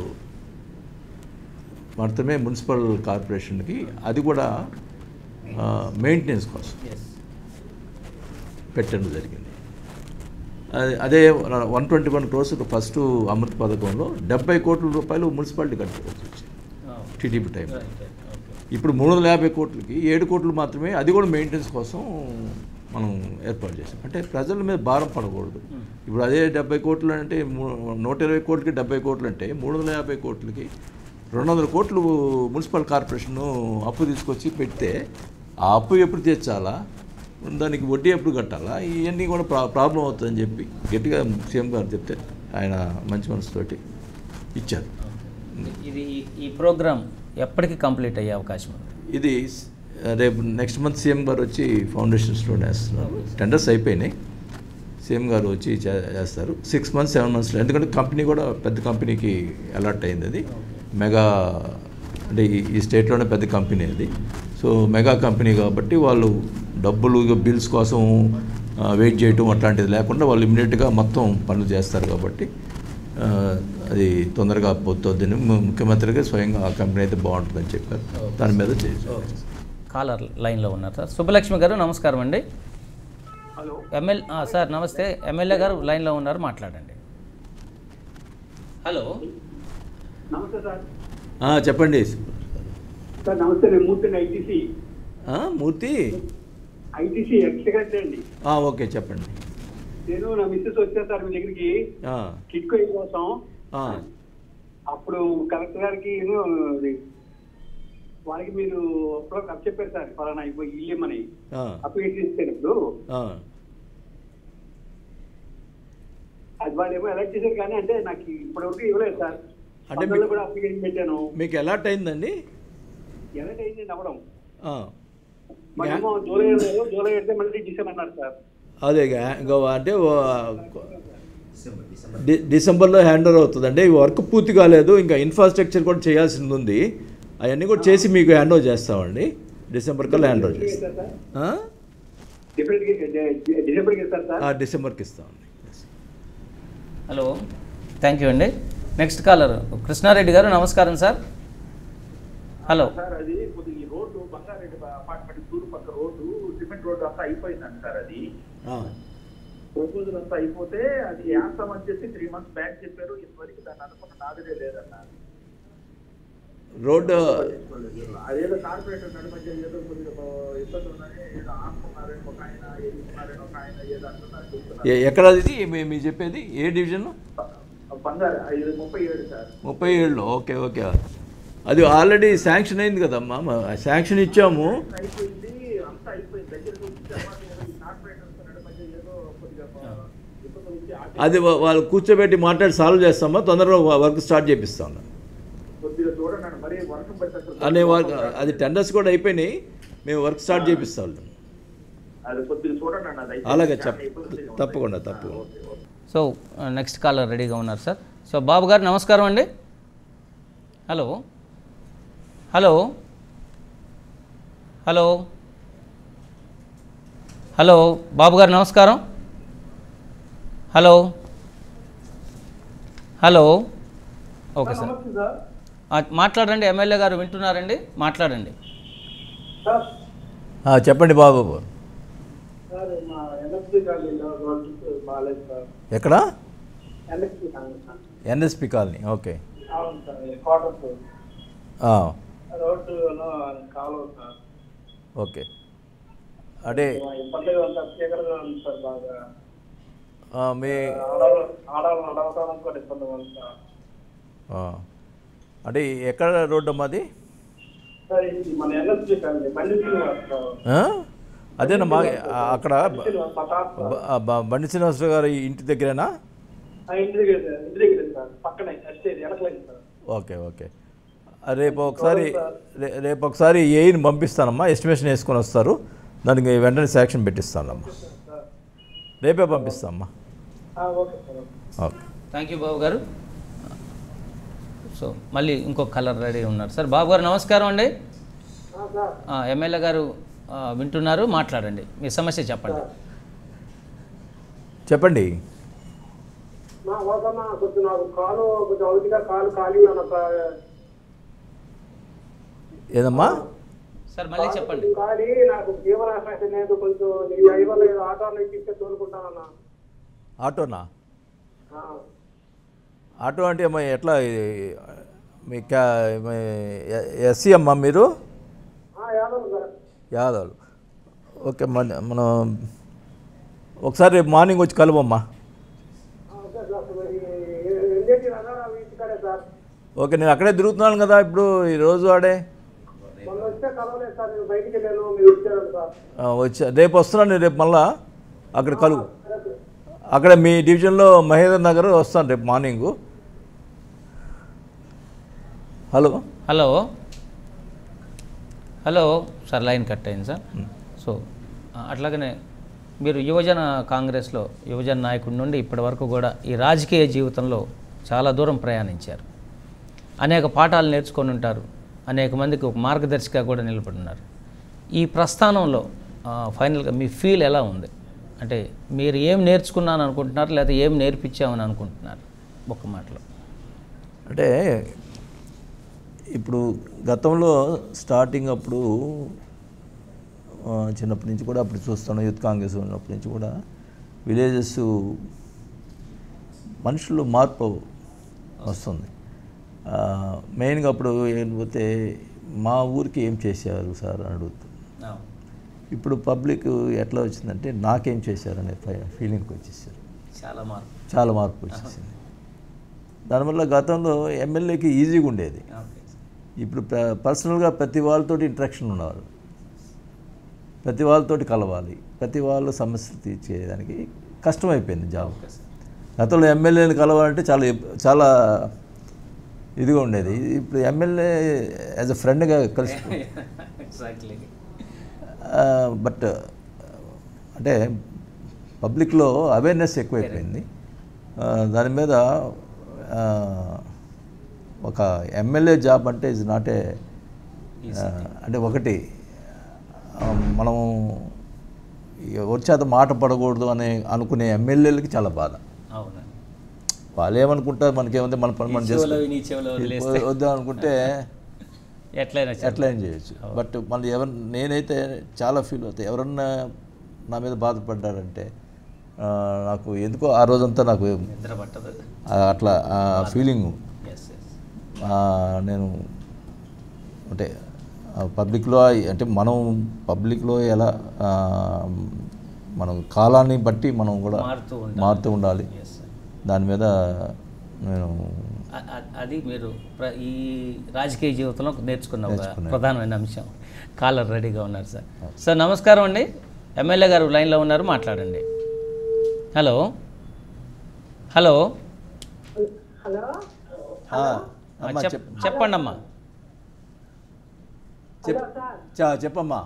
మాత్రమే మున్సిపల్ కార్పొరేషన్కి, అది కూడా మెయింటెనెన్స్ కోసం పెట్టడం జరిగింది. అదే 121 crores ఫస్ట్ అమృత్ పథకంలో 70 కోట్ల రూపాయలు మున్సిపాలిటీ కట్టుకోవాల్సి వచ్చింది టీడీపీ టైంలో. ఇప్పుడు 350 కోట్లకి 7 కోట్లు మాత్రమే, అది కూడా మెయింటెనెన్స్ కోసం మనం ఏర్పాటు చేసాం. అంటే ప్రజల మీద భారం పడకూడదు. ఇప్పుడు అదే 70 కోట్లు అంటే 120 కోట్లకి 70 కోట్లు అంటే 350 కోట్లకి 200 కోట్లు మున్సిపల్ కార్పొరేషన్ అప్పు తీసుకొచ్చి పెడితే ఆ అప్పు ఎప్పుడు తీర్చాలా, దానికి వడ్డీ ఎప్పుడు కట్టాలా, ఇవన్నీ కూడా ప్రాబ్లం అవుతుందని చెప్పి గట్టిగా సీఎం గారు చెప్తే ఆయన మంచి మనసుతోటి ఇచ్చారు. ఇది ఈ ప్రోగ్రామ్ ఎప్పటికీ కంప్లీట్ అయ్యే అవకాశం ఉంది? ఇది రేపు నెక్స్ట్ మంత్ సీఎం గారు వచ్చి ఫౌండేషన్స్లో వేస్తున్నారు. టెండర్స్ అయిపోయినాయి, సీఎం గారు వచ్చి చేస్తారు. 6 months 7 monthsలో, ఎందుకంటే కంపెనీ కూడా పెద్ద కంపెనీకి అలాట్ అయింది. అది మెగా అంటే ఈ స్టేట్లోనే పెద్ద కంపెనీ అది. సో మెగా కంపెనీ కాబట్టి వాళ్ళు డబ్బులు బిల్స్ కోసం వెయిట్ చేయటం అట్లాంటిది లేకుండా వాళ్ళు ఇమ్మీడియట్గా మొత్తం పనులు చేస్తారు కాబట్టి అది తొందరగా పోతుందని ముఖ్యమంత్రిగా స్వయంగా ఆ కంపెనీ అయితే బాగుంటుందని చెప్పారు. దాని మీద చేశారు. కాలర్ లైన్లో ఉన్నారు సార్. సుబ్బలక్ష్మి గారు నమస్కారం అండి. హలో సార్ నమస్తే, ఎమ్మెల్యే గారు లైన్లో ఉన్నారు, మాట్లాడండి. హలో నమస్తే సార్. చెప్పండి సార్ నమస్తే, నేను Murthy ITC Murthy ex secretary అండి. ఓకే చెప్పండి. నేను నా మిస్సెస్ వచ్చాను సార్ మీ దగ్గరికి కిట్కో కోసం. అప్పుడు కలెక్టర్ గారికి వాళ్ళకి మీరు చెప్పారు సార్ ఫలానా ఇల్లేమని అప్లికేషన్ ఇచ్చేటప్పుడు అది వాళ్ళు ఏమో ఎలక్ట్ చేశారు, కానీ అంటే నాకు ఇప్పటివరకు ఇవ్వలేదు సార్. అంటే కూడా అప్లికేషన్ పెట్టాను. మీకు ఎలాట్ అయిందండి? ఎలాట్ అయిందండి అవ్వడం. మనమేమో జూలై అయితే మళ్ళీ డిసెంబర్ అన్నారు సార్. అదే అంటే డిసెంబర్లో హ్యాండ్ ఓవర్ అవుతుందండి. వర్క్ పూర్తి కాలేదు, ఇంకా ఇన్ఫ్రాస్ట్రక్చర్ కూడా చేయాల్సింది ఉంది. అవన్నీ కూడా చేసి మీకు హ్యాండ్ ఓవర్ చేస్తామండి. డిసెంబర్ కల్లా హ్యాండ్ ఓవర్ చేస్తాం. డిసెంబర్కి ఇస్తామండి. హలో, థ్యాంక్ యూ అండి. నెక్స్ట్ కాలర్ కృష్ణారెడ్డి గారు నమస్కారం సార్. హలో సార్, అది ఈ రోడ్డు బంగారెడ్డి అపార్ట్మెంట్ తూర్పు పక్క రోడ్డు సిమెంట్ రోడ్డు అంతా అయిపోయిందండి సార్. అది ప్రపోజల్ అంతా అయిపోతే అది వేస్తామని చెప్పి 3 months బ్యాక్ చెప్పారు. ఇంతవరకు దాన్ని అనుకున్న నాదిరే లేదన్న. రోడ్డు అదేదో కార్పొరేటర్ నడిమధ్య ఏదో కొద్దిగా ఇబ్బంది ఉందని ఏదో ఆపుకున్నారని ఒక ఆయన, ఏడున్నారని ఒక ఆయన ఏదో అంటున్నారు. ఎక్కడ ఇది మీరు చెప్పేది? ఏ డివిజన్? బంగారు 37 సార్. 37లో. Okay okay. అది ఆల్రెడీ శాంక్షన్ అయింది కదమ్మా, శాంక్షన్ ఇచ్చాము. అయిపోయింది, అంతా అయిపోయింది. దగ్గరికి అది వాళ్ళు కూర్చోబెట్టి మాట్లాడి సాల్వ్ చేస్తామా, తొందరగా వర్క్ స్టార్ట్ చేపిస్తాం అనే వర్క్. అది టెండర్స్ కూడా అయిపోయినాయి, మేము వర్క్ స్టార్ట్ చేపిస్తాం. అలాగే తప్పకుండా. సో నెక్స్ట్ కాలర్ రెడీగా ఉన్నారు సార్. సో బాబు గారు నమస్కారం అండి. Hello hello hello hello Babu గారు నమస్కారం. హలో హలో ఓకే సార్, మాట్లాడండి. ఎమ్మెల్యే గారు వింటున్నారండి, మాట్లాడండి. చెప్పండి బాబు. ఎక్కడ? NSP colony. ఓకే. ఓకే. అంటే ఇబ్బందిగా ఉంది సార్, చీకటిగా ఉంది సార్ బాగా. మీ ఆడవాళ్ళని నడవటానికి కూడా ఇబ్బందిగా ఉంది సార్. అంటే ఎక్కడ రోడ్డు అమ్మా అది? సార్ ఇది మన ఎన్ఎస్జీ ఫ్యామిలీ బండి శ్రీనివాస్ సార్. అదేనమ్మా, అక్కడ మా తాత బండి శ్రీనివాసరావు గారి ఇంటి దగ్గరేనా? ఇంటి దగ్గర సార్, పక్కనే ఎస్టేట్ వెనకలేదు సార్. Okay okay. రేపు ఒకసారి ఏఈని పంపిస్తానమ్మా, ఎస్టిమేషన్ వేసుకొని వస్తారు, దానికి వెంటనే శాంక్షన్ పెట్టిస్తానమ్మా. రేపే పంపిస్తామమ్మా. Okay sir. Okay, thank you Babu గారు. సో మళ్ళీ ఇంకొక కలర్ రెడీ ఉన్నారు సార్. బాబు గారు నమస్కారం అండి. ఎమ్మెల్యే గారు వింటున్నారు, మాట్లాడండి, మీ సమస్య చెప్పండి. చెప్పండి. కొంచెం నాకు కాలు కొంచెం అవుతుందిగా, కాలు ఖాళీ ఏదమ్మా సార్ మళ్ళీ చెప్పండి. ఖాళీ, నాకు జీవనాశ లేదు, కొంచెం నీ డ్రైవర్ ఆటోలో ఎక్కిస్తే తోలుకుంటానన్నా. ఆటోనా? ఆటో అంటే అమ్మా ఎట్లా, మీ ఎస్సీ అమ్మా మీరు? యాదవ్. ఓకే, మనం ఒకసారి రేపు మార్నింగ్ వచ్చి కలువమ్మా. ఓకే, నేను అక్కడే తిరుగుతున్నాను కదా ఇప్పుడు ఈరోజు ఆడే. వచ్చా, రేపు వస్తున్నాను, రేపు మళ్ళా అక్కడ కలువు. అక్కడ మీ డివిజన్లో మహేంద్ర నగర్ వస్తాను రేపు morning. Hello hello hello sir, line cut అయింది సార్. సో అట్లాగనే మీరు యువజన కాంగ్రెస్లో యువజన నాయకుడి నుండి ఇప్పటి వరకు కూడా ఈ రాజకీయ జీవితంలో చాలా దూరం ప్రయాణించారు, అనేక పాఠాలు నేర్చుకొని ఉంటారు, అనేక మందికి ఒక మార్గదర్శిగా కూడా నిలబడి ఉన్నారు. ఈ ప్రస్థానంలో ఫైనల్గా మీ ఫీల్ ఎలా ఉంది? అంటే మీరు ఏం నేర్చుకున్నాను అనుకుంటున్నారు, లేదా ఏం నేర్పించామని అనుకుంటున్నారు ఒక్క మాటలో? అంటే ఇప్పుడు గతంలో స్టార్టింగ్ అప్పుడు చిన్నప్పటి నుంచి కూడా అప్పుడు చూస్తాను, యూత్ కాంగ్రెస్ ఉన్నప్పటి నుంచి కూడా విలేజెస్ మనుషుల్లో మార్పు వస్తుంది. మెయిన్గా అప్పుడు ఏంటంటే మా ఊరికి ఏం చేశారు సార్ అని అడుగుతుంది. ఇప్పుడు పబ్లిక్ ఎట్లా వచ్చిందంటే నాకేం చేశారనే ఫీలింగ్కి వచ్చేసారు. చాలా మార్పు వచ్చేసింది. దానివల్ల గతంలో ఎమ్మెల్యేకి ఈజీగా ఉండేది, ఇప్పుడు పర్సనల్గా ప్రతి వాళ్ళతోటి ఇంటరాక్షన్ ఉన్నారు, ప్రతి వాళ్ళతోటి కలవాలి, ప్రతి వాళ్ళ సమస్యలు తీర్చేయడానికి కష్టమైపోయింది జాబ్. గతంలో ఎమ్మెల్యేని కలవాలంటే చాలా ఇదిగా ఉండేది, ఇప్పుడు ఎమ్మెల్యే యాజ్ అ ఫ్రెండ్గా కలిసి. బట్ అంటే పబ్లిక్లో అవేర్నెస్ ఎక్కువైపోయింది దాని మీద. ఒక ఎమ్మెల్యే జాబ్ అంటే ఇస్ నాట్ ఏ, అంటే ఒకటి మనం ఎవరి చేత మాట పడకూడదు అని అనుకునే ఎమ్మెల్యేలకి చాలా బాధ. వాళ్ళు ఏమనుకుంటారు, మనకేమంటే మన పని మనం చేసుకో వద్దాం అనుకుంటే ఎట్లయినా చేయొచ్చు. బట్ మళ్ళీ నేనైతే చాలా ఫీల్ అవుతాయి, ఎవరన్నా నా మీద బాధపడ్డారంటే నాకు ఎందుకో ఆ రోజంతా నాకు అట్లా ఫీలింగు. నేను అంటే పబ్లిక్లో అంటే మనం పబ్లిక్లో ఎలా మనం కాలాన్ని బట్టి మనం కూడా మారుతూ ఉండాలి. దాని మీద నేను అది మీరు ఈ రాజకీయ జీవితంలో నేర్చుకున్న ప్రధానమైన అంశం. కాలర్ రెడీగా ఉన్నారు సార్. సార్ నమస్కారం అండి, ఎమ్మెల్యే గారు లైన్లో ఉన్నారు, మాట్లాడండి. హలో హలో చెప్పండి అమ్మా. చెప్పమ్మా.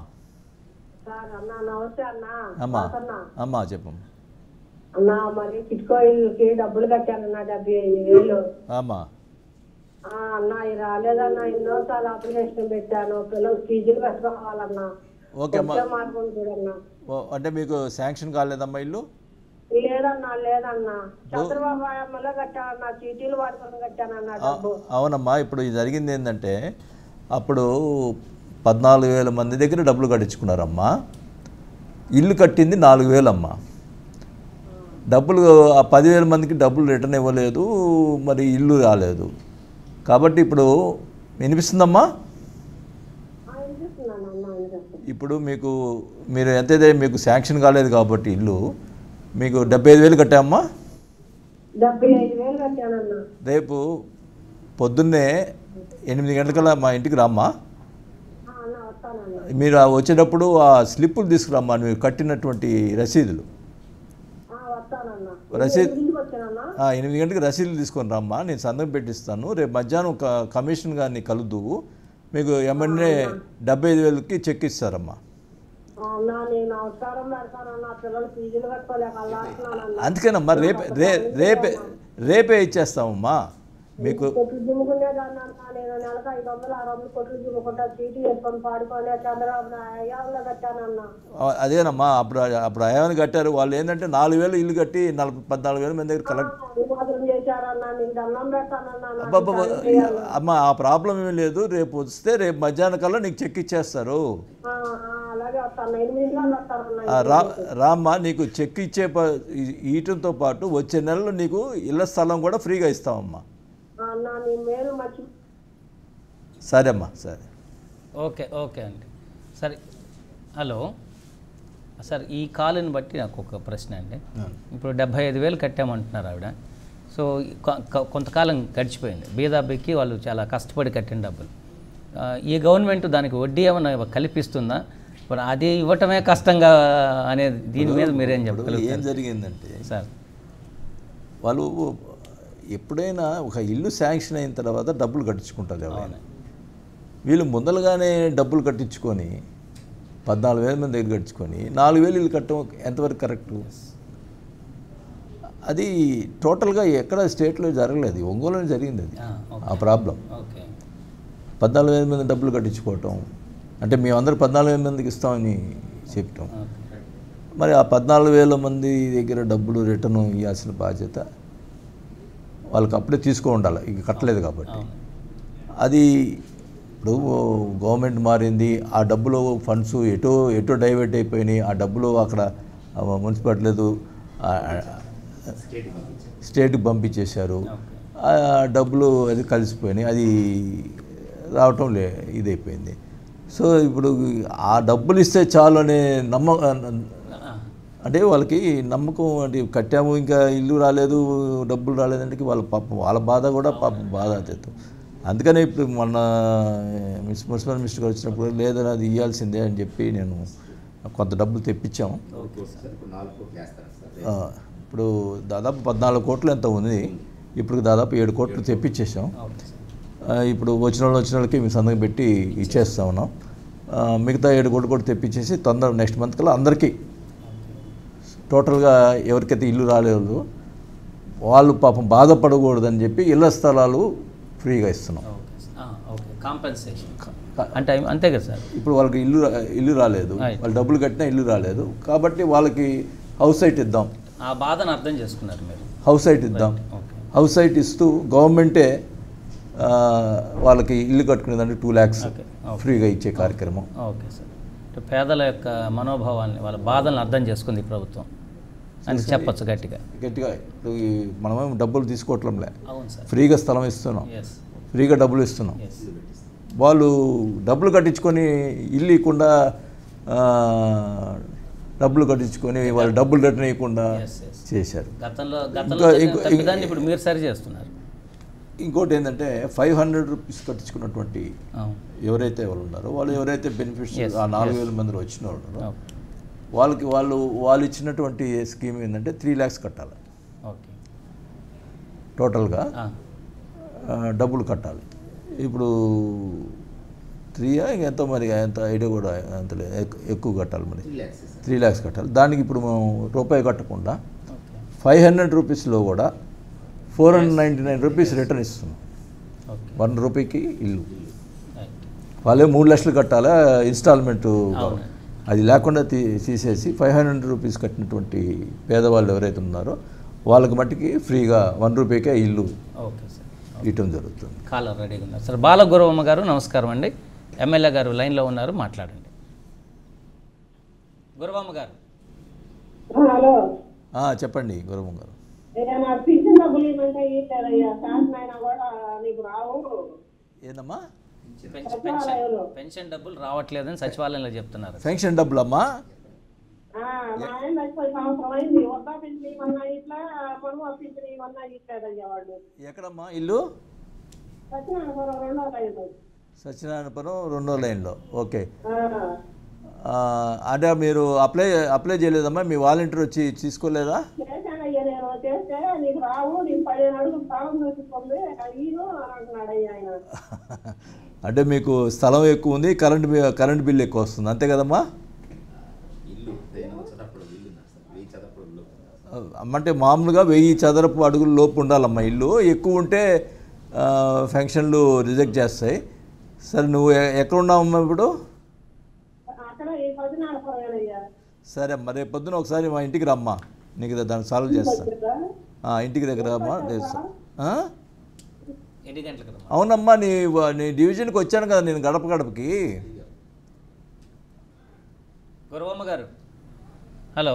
అమ్మా అమ్మా చెప్పమ్మా. అన్నా మరి కిట్కోయిల్కి డబ్బులు కట్టానన్నా 75,000. అమ్మా అన్నా ఇది రాలేదన్నా, ఎన్నోసార్లు అప్లికేషన్ పెట్టాను, పిల్లలు ఫీజులు పెట్టుకోవాలన్నా. ఓకే మార్గం చూడన్నా. అంటే మీకు శాంక్షన్ కాలేదమ్మా ఇల్లు? లేదన్నా చంద్రబాబు అమ్మలో కట్టానన్నా, చీటీలు వాడుకొని కట్టానన్నా డబ్బు. అవునమ్మా, ఇప్పుడు ఇది జరిగింది ఏంటంటే అప్పుడు 14,000 మంది దగ్గర డబ్బులు కట్టించుకున్నారమ్మా, ఇల్లు కట్టింది 4,000 అమ్మా. డబ్బులు ఆ 10,000 మందికి డబ్బులు రిటర్న్ ఇవ్వలేదు, మరి ఇల్లు రాలేదు. కాబట్టి ఇప్పుడు వినిపిస్తుందమ్మా, ఇప్పుడు మీరు ఎంతైతే మీకు శాంక్షన్ కాలేదు కాబట్టి ఇల్లు మీకు 75,000 కట్టామమ్మా. 75,000 కట్టానన్నా. రేపు పొద్దున్నే 8 గంటలకల్లా మా ఇంటికి రామ్మా. అన్న వస్తానన్నా. మీరు వచ్చేటప్పుడు ఆ స్లిప్పులు తీసుకురామ్మా, మీరు కట్టినటువంటి రసీదులు. వస్తానన్నా. రసీదు ఇంటికి వచ్చానన్నా. 8 గంటలకు రసీదులు తీసుకొని రమ్మా, నేను సంతకం పెట్టిస్తాను. రేపు మధ్యాహ్నం కమిషన్ గారిని కలుద్దువు, మీకు ఎమ్మెల్యే 75,000కి చెక్ ఇస్తారమ్మా. నేను నమస్కారం పెడతానన్నా. పిల్లలు ఫీజులు కట్టుకోలేక అల్లాడుతున్నానన్నా. అందుకేనమ్మా రేపే ఇచ్చేస్తామమ్మా మీకు. కొట్లు జిమ్ముకునేదాన్ని అన్నా. నేను నెలకు 500, 600 కొట్లు జిమ్ముకుంటా, చీటీ వేసుకొని పాడుకొని చంద్రబాబు అయ్యాలో కట్టానన్నా. అదేనమ్మా, అప్పుడు అయాన్ని కట్టారు. వాళ్ళు ఏంటంటే 4,000 ఇల్లు కట్టి 14,000 మంది దగ్గర కలెక్ట్ చేశారన్నా. నీకు దండం పెడతానన్నా. అమ్మా ఆ ప్రాబ్లం ఏమీ లేదు. రేపు వస్తే రేపు మధ్యాహ్నం కల్లా నీకు చెక్ ఇచ్చేస్తారు. అలాగే వస్తాను. 8 గంటలకు వస్తానన్నా. రామ్మా, నీకు చెక్ ఇవ్వటంతో పాటు వచ్చే నెలలో నీకు ఇళ్ల స్థలం కూడా ఫ్రీగా ఇస్తామమ్మా. సరే అమ్మా, సరే. ఓకే అండి. సరే. హలో సార్, ఈ కాలుని బట్టి నాకు ఒక ప్రశ్న అండి. ఇప్పుడు 75,000 కట్టామంటున్నారు ఆవిడ. సో కొంతకాలం గడిచిపోయింది. బీదాబీకి వాళ్ళు చాలా కష్టపడి కట్టిన డబ్బులు. ఈ గవర్నమెంట్ దానికి వడ్డీ ఏమైనా కల్పిస్తుందా? ఇప్పుడు అది ఇవ్వటమే కష్టంగా అనేది దీని మీద మీరేం చెప్పగలరు? ఏం జరిగిందంటే సార్, వాళ్ళు ఎప్పుడైనా ఒక ఇల్లు శాంక్షన్ అయిన తర్వాత డబ్బులు కట్టించుకుంటారు ఎవరైనా. వీళ్ళు ముందలుగానే డబ్బులు కట్టించుకొని 14,000 మంది దగ్గర కట్టించుకొని 4,000 ఇల్లు కట్టడం ఎంతవరకు కరెక్టు? అది టోటల్గా ఎక్కడ స్టేట్లో జరగలేదు, ఒంగోలులో జరిగింది అది ఆ ప్రాబ్లం. 14,000 మంది డబ్బులు కట్టించుకోవటం అంటే మేమందరూ 14,000 మందికి ఇస్తామని చెప్పటం. మరి ఆ 14,000 మంది దగ్గర డబ్బులు రిటర్న్ ఇవ్వాల్సిన బాధ్యత వాళ్ళకి అప్పుడే తీసుకో ఉండాలి, ఇక కట్టలేదు కాబట్టి. అది ఇప్పుడు గవర్నమెంట్ మారింది, ఆ డబ్బులు ఫండ్స్ ఎటో డైవర్ట్ అయిపోయినాయి. ఆ డబ్బులు అక్కడ మున్సిపాలిటీ స్టేట్కి పంపించేశారు. ఆ డబ్బులు అది కలిసిపోయినాయి, అది రావటం ఇదైపోయింది. సో ఇప్పుడు ఆ డబ్బులు ఇస్తే చాలు అనే అంటే వాళ్ళకి నమ్మకం. అంటే కట్టాము, ఇంకా ఇల్లు రాలేదు, డబ్బులు రాలేదంటే వాళ్ళ పాపం, వాళ్ళ బాధ కూడా పాపం బాధ అవుతుంది. అందుకనే ఇప్పుడు మొన్న మున్సిపల్ మినిస్టర్ గారు వచ్చినప్పుడు లేదని అది ఇవ్వాల్సిందే అని చెప్పి నేను కొంత డబ్బులు తెప్పించాము. ఇప్పుడు దాదాపు 14 కోట్లు ఎంత ఉంది, ఇప్పుడు దాదాపు 7 కోట్లు తెప్పించేసాం. ఇప్పుడు వచ్చిన వాళ్ళకి మేము సంతకం పెట్టి ఇచ్చేస్తా ఉన్నాం. మిగతా 7 కోట్లు కూడా తెప్పించేసి తొందరగా నెక్స్ట్ మంత్ కల్లా అందరికీ టోటల్గా ఎవరికైతే ఇల్లు రాలేదు వాళ్ళు పాపం బాధపడకూడదని చెప్పి ఇళ్ల స్థలాలు ఫ్రీగా ఇస్తున్నాం. కాంపెన్సేషన్ అంటే అంతే కదా సార్. ఇప్పుడు వాళ్ళకి ఇల్లు రాలేదు, వాళ్ళు డబ్బులు కట్టినా ఇల్లు రాలేదు కాబట్టి వాళ్ళకి హౌస్ సైట్ ఇద్దాం. ఆ బాధను అర్థం చేసుకున్నారు మీరు. హౌస్ సైట్ ఇద్దాం. హౌస్ సైట్ ఇస్తూ గవర్నమెంటే వాళ్ళకి ఇల్లు కట్టుకునేదానికి 2 lakhs ఫ్రీగా ఇచ్చే కార్యక్రమం. Okay sir. పేదల యొక్క మనోభావాన్ని, వాళ్ళ బాధలను అర్థం చేసుకుంది ప్రభుత్వం అని చెప్పచ్చు గట్టిగా. ఇప్పుడు మనమేం డబ్బులు తీసుకోవట్లంలే, అవును సార్, ఫ్రీగా స్థలం ఇస్తున్నాం, ఫ్రీగా డబ్బులు ఇస్తున్నాం. వాళ్ళు డబ్బులు కట్టించుకొని ఇల్లు ఇవ్వకుండా, డబ్బులు కట్టించుకొని వాళ్ళు డబ్బులు రిటర్న్ ఇవ్వకుండా చేశారు. ఇప్పుడు మీరు సరి చేస్తున్నారు. ఇంకోటి ఏంటంటే 500 రూపీస్ కట్టించుకున్నటువంటి ఎవరైతే వాళ్ళు ఉన్నారో, వాళ్ళు ఎవరైతే బెనిఫిట్స్ ఆ 4,000 మందిలో వచ్చిన వాళ్ళు ఉన్నారో వాళ్ళకి వాళ్ళు ఇచ్చినటువంటి స్కీమ్ ఏంటంటే 3 lakhs కట్టాలి. టోటల్గా డబ్బులు కట్టాలి. ఇప్పుడు 3 ఎంతో మరి ఎంత ఐడియా కూడా అంత ఎక్కువ కట్టాలి, మరి 3 lakhs కట్టాలి. దానికి ఇప్పుడు మనం రూపాయి కట్టకుండా 500 రూపీస్లో కూడా 499 రూపీస్ రిటర్న్ ఇస్తున్నాం. 1 రూపీకి ఇల్లు. వాళ్ళే 3 లక్షలు కట్టాలా ఇన్స్టాల్మెంటు, అది లేకుండా తీసేసి 500 రూపీస్ కట్టినటువంటి పేదవాళ్ళు ఎవరైతే ఉన్నారో వాళ్ళకి మట్టికి ఫ్రీగా 1 రూపీకే ఇల్లు ఇవ్వటం జరుగుతుంది. కాలర్ రెడీగా ఉన్నారు సార్. బాలగురవమ్మ గారు నమస్కారం అండి. ఎమ్మెల్యే గారు లైన్లో ఉన్నారు, మాట్లాడండి. గురవమ్మ గారు. హలో, చెప్పండి గురవమ్మ గారు. డబ్బులు ఇవ్వమంటే ఇయ్యలేదయ్యా. శాసనైనా కూడా నీకు రావు. ఏందమ్మా? పెన్షన్ డబ్బులు రావట్లేదని సచివాలయంలో చెప్తున్నారు. పెన్షన్ డబ్బులమ్మా మా ఆయన 30 సంవత్సరం అయింది. వద్దా పింఛన్ ఇవ్వన్నా ఇట్లా, పొడుగు పింఛన్ ఇవ్వన్నా ఇట్లేదయ్యా వాళ్ళు. ఎక్కడమ్మా ఇల్లు? సత్యనారాయణపురం 2వ లైన్లో. సత్యనారాయణపురం 2వ లైన్లో. ఓకే. అంటే మీరు అప్లై చేయలేదమ్మా? మీ వాలంటీర్ వచ్చి తీసుకోలేదా? చేశానయ్యా, నేను చేస్తే నీకు రావు, నీకు 15 అడుగులు స్థలం చూసుకుంది ఈను అని అంటున్నాడు అయ్యా ఆయన. అంటే మీకు స్థలం ఎక్కువ ఉంది, కరెంట్ బిల్ ఎక్కువ వస్తుంది, అంతే కదమ్మా? అంటే మామూలుగా 1000 చదరపు అడుగుల లోపు ఉండాలమ్మా ఇల్లు. ఎక్కువ ఉంటే ఫంక్షన్లు రిజెక్ట్ చేస్తాయి. సరే, నువ్వు ఎక్కడ ఉన్నావమ్మా ఇప్పుడు? సరే అమ్మా, రేపు పొద్దున ఒకసారి మా ఇంటికి రమ్మా, నీకు దాన్ని సాల్వ్ చేస్తా. ఇంటికి దగ్గర అమ్మా చేస్తా. అవునమ్మా, నీ డివిజన్కి వచ్చాను కదా నేను గడపకి. గురవమ్మ గారు, hello.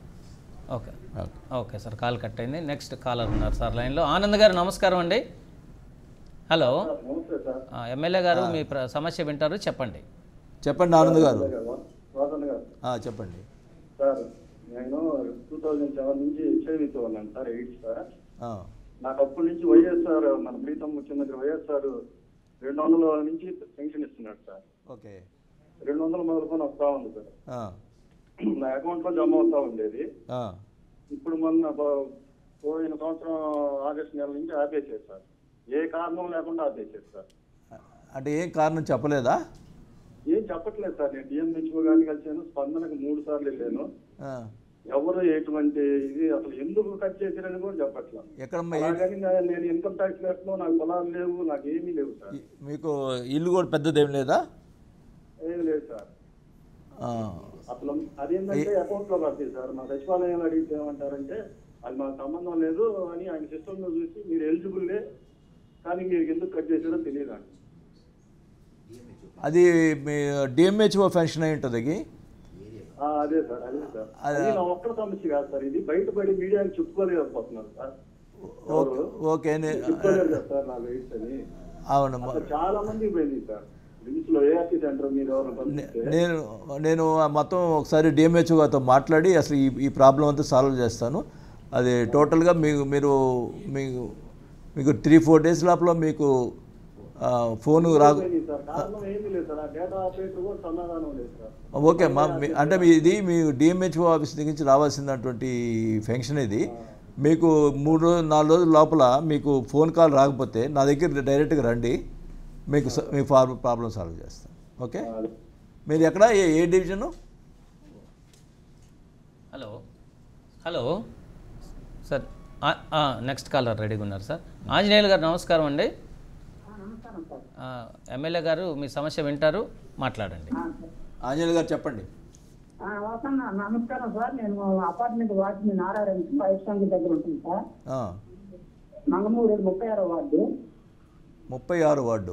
Okay sir, call cut అయింది. నెక్స్ట్ కాలర్ ఉన్నారు సార్ లైన్లో. ఆనంద్ గారు నమస్కారం అండి. హలో, ఎమ్మెల్యే గారు మీ సమస్య వింటారు, చెప్పండి. చెప్పండి ఆనంద్ గారు. చెప్పండి సార్. నేను 2007 నుంచి హెచ్ఐవితో ఉన్నాను సార్, ఎయిడ్స్ సార్. నాకు అప్పటి నుంచి వైఎస్ఆర్, మన ప్రీతం ముఖ్యమంత్రి వైఎస్ఆర్ 200 నుంచి పెన్షన్ ఇస్తున్నాడు సార్. ఓకే. 200 మొదలుకొని వస్తా ఉంది సార్. నా అకౌంట్ లో జమ అవుతా ఉండేది. ఇప్పుడు మొన్న పోయిన సంవత్సరం ఆగస్టు నెల నుంచి ఆపేసారు సార్. ఏ కారణం లేకుండా ఆపేసారు సార్. అంటే ఏం కారణం చెప్పలేదా? ఏం చెప్పట్లేదు సార్. నేను డిఎంహెచ్ఓ గారిని కలిసాను, స్పందనకు 3 సార్లు వెళ్ళాను. ఎవరు ఎటువంటి ఇది అసలు ఎందుకు కట్ చేశారని కూడా చెప్పట్లేదు. అలాగని నేను ఇన్కమ్ ట్యాక్స్ లేకుండా నాకు పొలాలు లేవు, నాకు ఏమీ లేవు సార్. మీకు ఇల్లు కూడా పెద్దదేం లేదా? ఏమి లేదు సార్. అసలు అదేంటంటే అకౌంట్ లో పడుతుంది సార్. మా సచివాలయంలో అడిగితే ఏమంటారంటే అది మాకు సంబంధం లేదు అని ఆయన సిస్టమ్ లో చూసి మీరు ఎలిజిబుల్లే కానీ మీరు ఎందుకు కట్ చేశారో తెలియదు అండి. అది మీ డిఎంహెచ్ఓ ఫంక్షన్ అయి ఉంటుంది. అదే సార్, అదే సార్. అది నా ఒక్క సమస్య కాదు సార్, ఇది బయటపడి మీడియాకి చెప్పుకోలేకపోతున్నారు సార్. ఓకే, చెప్పుకోలేరు కదా సార్ నా వెయిట్స్ అని. అవునమ్మా, చాలా మంది పోయింది సార్. నేను మొత్తం ఒకసారి డిఎంహెచ్ఓ గారితో మాట్లాడి అసలు ఈ ప్రాబ్లం అంతా సాల్వ్ చేస్తాను. అది టోటల్గా మీరు 3-4 డేస్ లోపల మీకు ఫోన్ రాకు. ఓకే అమ్మా, అంటే ఇది మీ డిఎంహెచ్ఓ ఆఫీస్ దగ్గర నుంచి రావాల్సినటువంటి ఫంక్షన్ ఇది. మీకు 3-4 రోజుల లోపల మీకు ఫోన్ కాల్ రాకపోతే నా దగ్గర డైరెక్ట్గా రండి, మీకు ప్రాబ్లం సాల్వ్ చేస్తాను. ఓకే. మీరు ఎక్కడ, ఏ division? Hello sir, next caller రెడీగా ఉన్నారు సార్. ఆంజనేయులు గారు నమస్కారం అండి. ఎమ్మెల్యే గారు మీ సమస్య వింటారు, మాట్లాడండి. ఆంజనేయులు గారు చెప్పండి. నమస్కారం సార్. నేను అపార్ట్మెంట్ వార్డు నారాయణ వైష్ణవి దగ్గర ఉంటుంది సార్. మంగమూరు 36వ వార్డు. 36 వార్డు,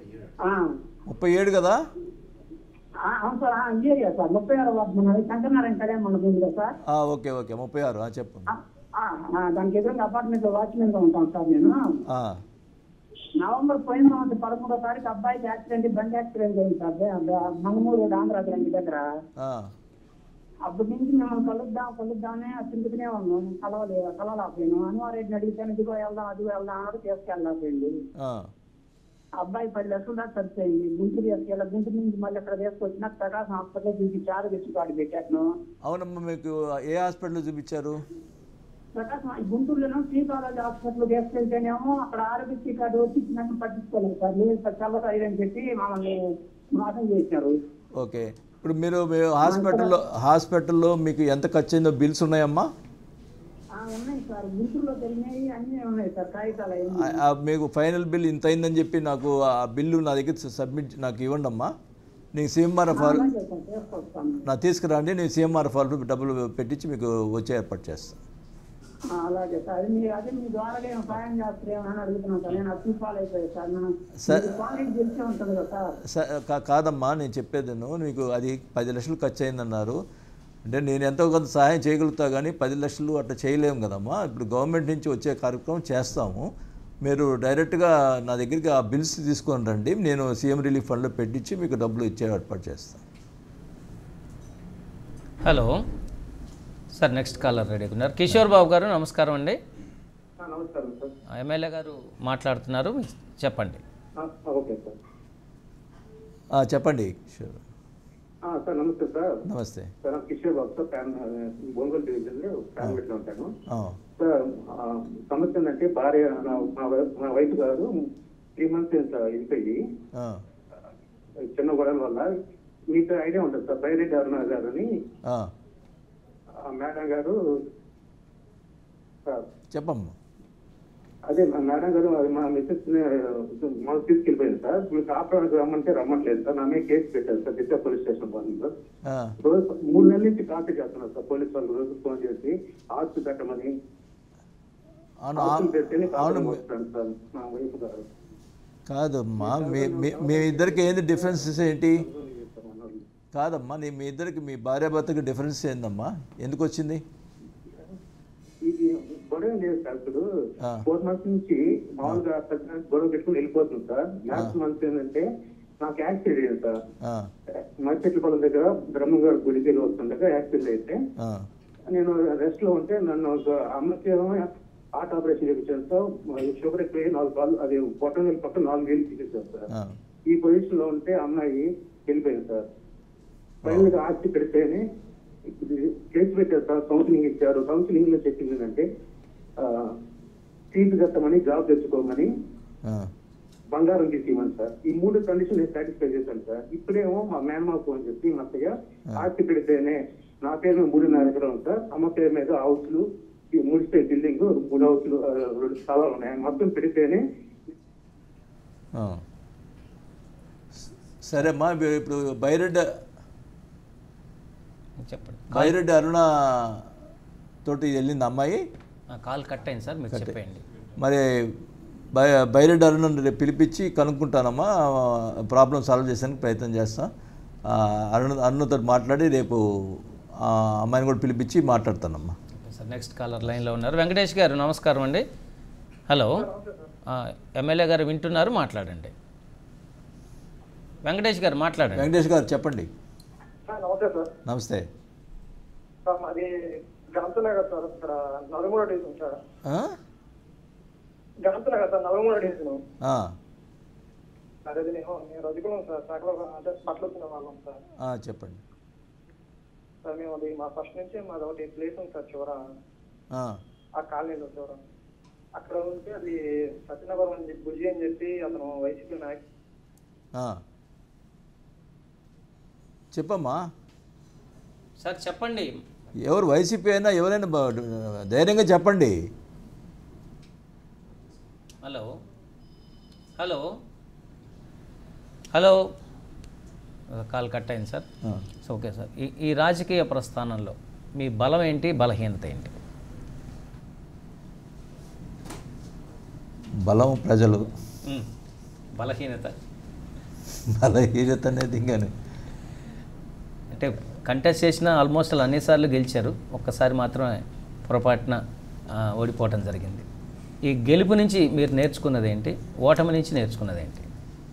37 కదా? అవును సార్, ఏరియా సార్ 36వ వార్డు. మన శంకరనారాయణ కళ్యాణ్ మండపం ఉంది కదా సార్. ఓకే 36 చెప్పండి. దానికి ఎదురుగా అపార్ట్మెంట్ లో వాచ్మెన్ గా ఉంటాను సార్ నేను. నవంబర్ పోయిన సంవత్సరం 11వ తారీఖు అబ్బాయికి యాక్సిడెంట్, బండి యాక్సిడెంట్ అయింది సార్ మంగమూరు ఆంధ్ర గ్రాండ్ దగ్గర. అప్పటి నుంచి మిమ్మల్ని కలుద్దామని తిరుగుతూనే ఉన్నాం, కలవలేకపోయాను. అనివారెడ్డిని అడిగితే ఇదిగో వెళ్దాం అదిగో వెళ్దాం అన్నది తీసుకెళ్ళకపోయింది. అబ్బాయి 10 లక్షలు దాకా ఖర్చు అయింది. గుంటూరు తీసుకెళ్ళి గుంటూరు నుంచి మళ్ళీ ఇక్కడ తీసుకొచ్చిన ప్రకాశం హాస్పిటల్ చూపించారు, వెచ్చుకాడు పెట్టాను. అవునమ్మా, మీకు ఏ హాస్పిటల్ చూపించారు? ప్రకాశం గుంటూరులోనూ శ్రీ కాలేజ్ హాస్పిటల్ తీసుకెళ్తేనేమో అక్కడ ఆరోగ్యశ్రీ కార్డు వచ్చి ఇచ్చినట్టు పట్టించుకోలేదు సార్. లేదు సార్, చల్లదని చెప్పి మమ్మల్ని మోసం చేశారు. ఓకే, ఇప్పుడు మీరు హాస్పిటల్లో మీకు ఎంత ఖర్చు అయిందో బిల్స్ ఉన్నాయమ్మా? ఉన్నాయి సార్, గుంటూరులో జరిగినాయి అన్నీ ఉన్నాయి సార్, కాగితాలు. మీకు ఫైనల్ బిల్ ఇంత అయిందని చెప్పి నాకు ఆ బిల్లు నా దగ్గర సబ్మిట్ నాకు ఇవ్వండి అమ్మా. నీకు సిఎంఆర్ఎఫ్ నా తీసుకురండి, నేను సిఎంఆర్ఎఫ్ డబ్బులు పెట్టించి మీకు వచ్చే ఏర్పాటు చేస్తాను. అలాగే సార్, అదే మీ ద్వారా సాయం చేస్తారేమని అడుగుతున్నాను సార్. నేను అప్పుడు ఫాలో అయిపోయాను సార్. తెలిసే ఉంటుంది కదా సార్. కాదమ్మా, నేను చెప్పేది మీకు అది 10 లక్షలు ఖర్చు అయిందన్నారు. అంటే నేను ఎంతో కొంత సహాయం చేయగలుగుతా కానీ 10 లక్షలు అట్లా చేయలేము కదమ్మా. ఇప్పుడు గవర్నమెంట్ నుంచి వచ్చే కార్యక్రమం చేస్తాము. మీరు డైరెక్ట్గా నా దగ్గరికి ఆ బిల్స్ తీసుకొని రండి, నేను సీఎం రిలీఫ్ ఫండ్లో పెట్టించి మీకు డబ్బులు ఇచ్చే ఏర్పాటు చేస్తాను. హలో సార్, నెక్స్ట్ కాలర్ రెడీగా ఉన్నారు. కిషోర్ బాబు గారు నమస్కారం అండి. నమస్కారం సార్. ఎమ్మెల్యే గారు మాట్లాడుతున్నారు, చెప్పండి. Okay sir. చెప్పండి కిషోర్. సార్ నమస్తే సార్. నమస్తే సార్. కిషోర్ బాబు సార్, ఒంగోలు డివిజన్లో ఫ్యామిలీలో ఉంటాను సార్. సమస్య ఏంటంటే భార్య మా వైఫ్ గారు 3 months వెళ్ళిపోయి చిన్న గొడవల వల్ల, మీకు ఐడియా ఉంటుంది సార్, బైరెడ్డి అరుణ గారు అని మేడం గారు చెప్పమ్మా. అదే మేడం గారు మా మిస్సెస్ మనం తీసుకెళ్ళిపోయింది సార్. మీకు ఆపడానికి రమ్మంటే రమ్మట్లేదు సార్. నా మీద కేసు పెట్టారు సార్ దిశ పోలీస్ స్టేషన్ వాళ్ళు. రోజు 3 నెలల నుంచి కాంటాక్ట్ చేస్తున్నారు సార్ పోలీస్ వాళ్ళు. రోజు ఫోన్ చేసి ఆస్తి పెట్టమని పెడితేనే సార్ మా వైఫ్ గారు. కాదమ్మా, మీ ఇద్దరికి ఏంది డిఫరెన్సెస్ ఏంటి? కాదమ్మా, మీ ఇద్దరికి మీ భార్యాభర్తకి డిఫరెన్స్ ఏందమ్మా? ఎందుకు వచ్చింది? గొడవ లేదు సార్. ఇప్పుడు 4 months నుంచి మామూలుగా గొడవ పెట్టుకుని వెళ్ళిపోతుంది సార్. లాస్ట్ మంత్ ఏంటంటే నాకు యాక్సిడెంట్ అయింది సార్. మర్చెట్ల పొలం దగ్గర బ్రహ్మగారు గుడికి వెళ్ళి వస్తుండగా యాక్సిడెంట్ అయితే నేను రెస్ట్ లో ఉంటే నన్ను అమ్మకి హార్ట్ ఆపరేషన్ చేయించాను సార్. షుగర్ ఎక్కువ 4 కాళ్ళు, అది పొట్టం వెళ్ళి పక్కన 4 వేలు తీసేసారు సార్. ఈ పొజిషన్ లో ఉంటే అమ్మాయి వెళ్ళిపోయింది సార్. ఫైనల్ గా ఆస్తి పెడితేనే కేసు పెట్టారు సార్. కౌన్సిలింగ్ ఇచ్చారు. కౌన్సిలింగ్ లో చెప్పింది ఏంటంటే ఫీజు కట్టమని, జాబ్ తెచ్చుకోమని, బంగారం తీసేయమని సార్. ఈ 3 కండిషన్ నేను సాటిస్ఫై చేశాను సార్. ఇప్పుడేమో మా మేనమా ఫోన్ చెప్పి మా అత్తయ్య ఆస్తి పెడితేనే నా పేరు 3.5 ఎకరం సార్, అమ్మ పేరు మీద హౌస్లు, 3 స్టేట్ బిల్డింగ్, 3 హౌస్లు, 2 స్థలాలు ఉన్నాయి, మొత్తం పెడితేనే. సరేమ్మా, ఇప్పుడు బైరెడ్డి అరుణ తోటి వెళ్ళింది అమ్మాయి. కాల్ కట్ అయింది సార్, మీరు చెప్పండి. మరి బైరెడ్డి అరుణ రేపు పిలిపించి కనుక్కుంటానమ్మా, ప్రాబ్లం సాల్వ్ చేసానికి ప్రయత్నం చేస్తాం. అరుణతో మాట్లాడి రేపు అమ్మాయిని కూడా పిలిపించి మాట్లాడతానమ్మా. సార్, నెక్స్ట్ కాలర్ లైన్లో ఉన్నారు. వెంకటేష్ గారు నమస్కారం అండి. హలో, ఎమ్మెల్యే గారు వింటున్నారు, మాట్లాడండి. వెంకటేష్ గారు మాట్లాడండి. వెంకటేష్ గారు చెప్పండి. నమస్తే సార్. నమస్తే సార్. మాది గణపతినగర్ సార్, ఇక్కడ 43 division sir. Ganapathinagar sir, 43 division. అదే నేను రజకులం సార్, సకల అంటే పట్ల వచ్చిన వాళ్ళం సార్. చెప్పండి సార్. మేము అది మా ఫస్ట్ నుంచి మాది ఒకటి ప్లేస్ ఉంది సార్ చివర, ఆ కాలనీలో చివర. అక్కడ ఉంటే అది సత్యనగరం అని చెప్పి బుజ్జి అని చెప్పి అతను వైసీపీ నాయకు. చెప్పమ్మా సార్, చెప్పండి. ఎవరు వైసీపీ అయినా ఎవరైనా ధైర్యంగా చెప్పండి. Hello hello hello call cut అయింది సార్. సో ఓకే సార్, ఈ రాజకీయ ప్రస్థానంలో మీ బలం ఏంటి, బలహీనత ఏంటి? బలం ప్రజలు, బలహీనత అనేది ఇంకానే అంటే కంటెస్ట్ చేసిన ఆల్మోస్ట్ అన్నిసార్లు గెలిచారు, ఒక్కసారి మాత్రమే పొరపాటున ఓడిపోవటం జరిగింది. ఈ గెలుపు నుంచి మీరు నేర్చుకున్నది ఏంటి, ఓటమి నుంచి నేర్చుకున్నది ఏంటి?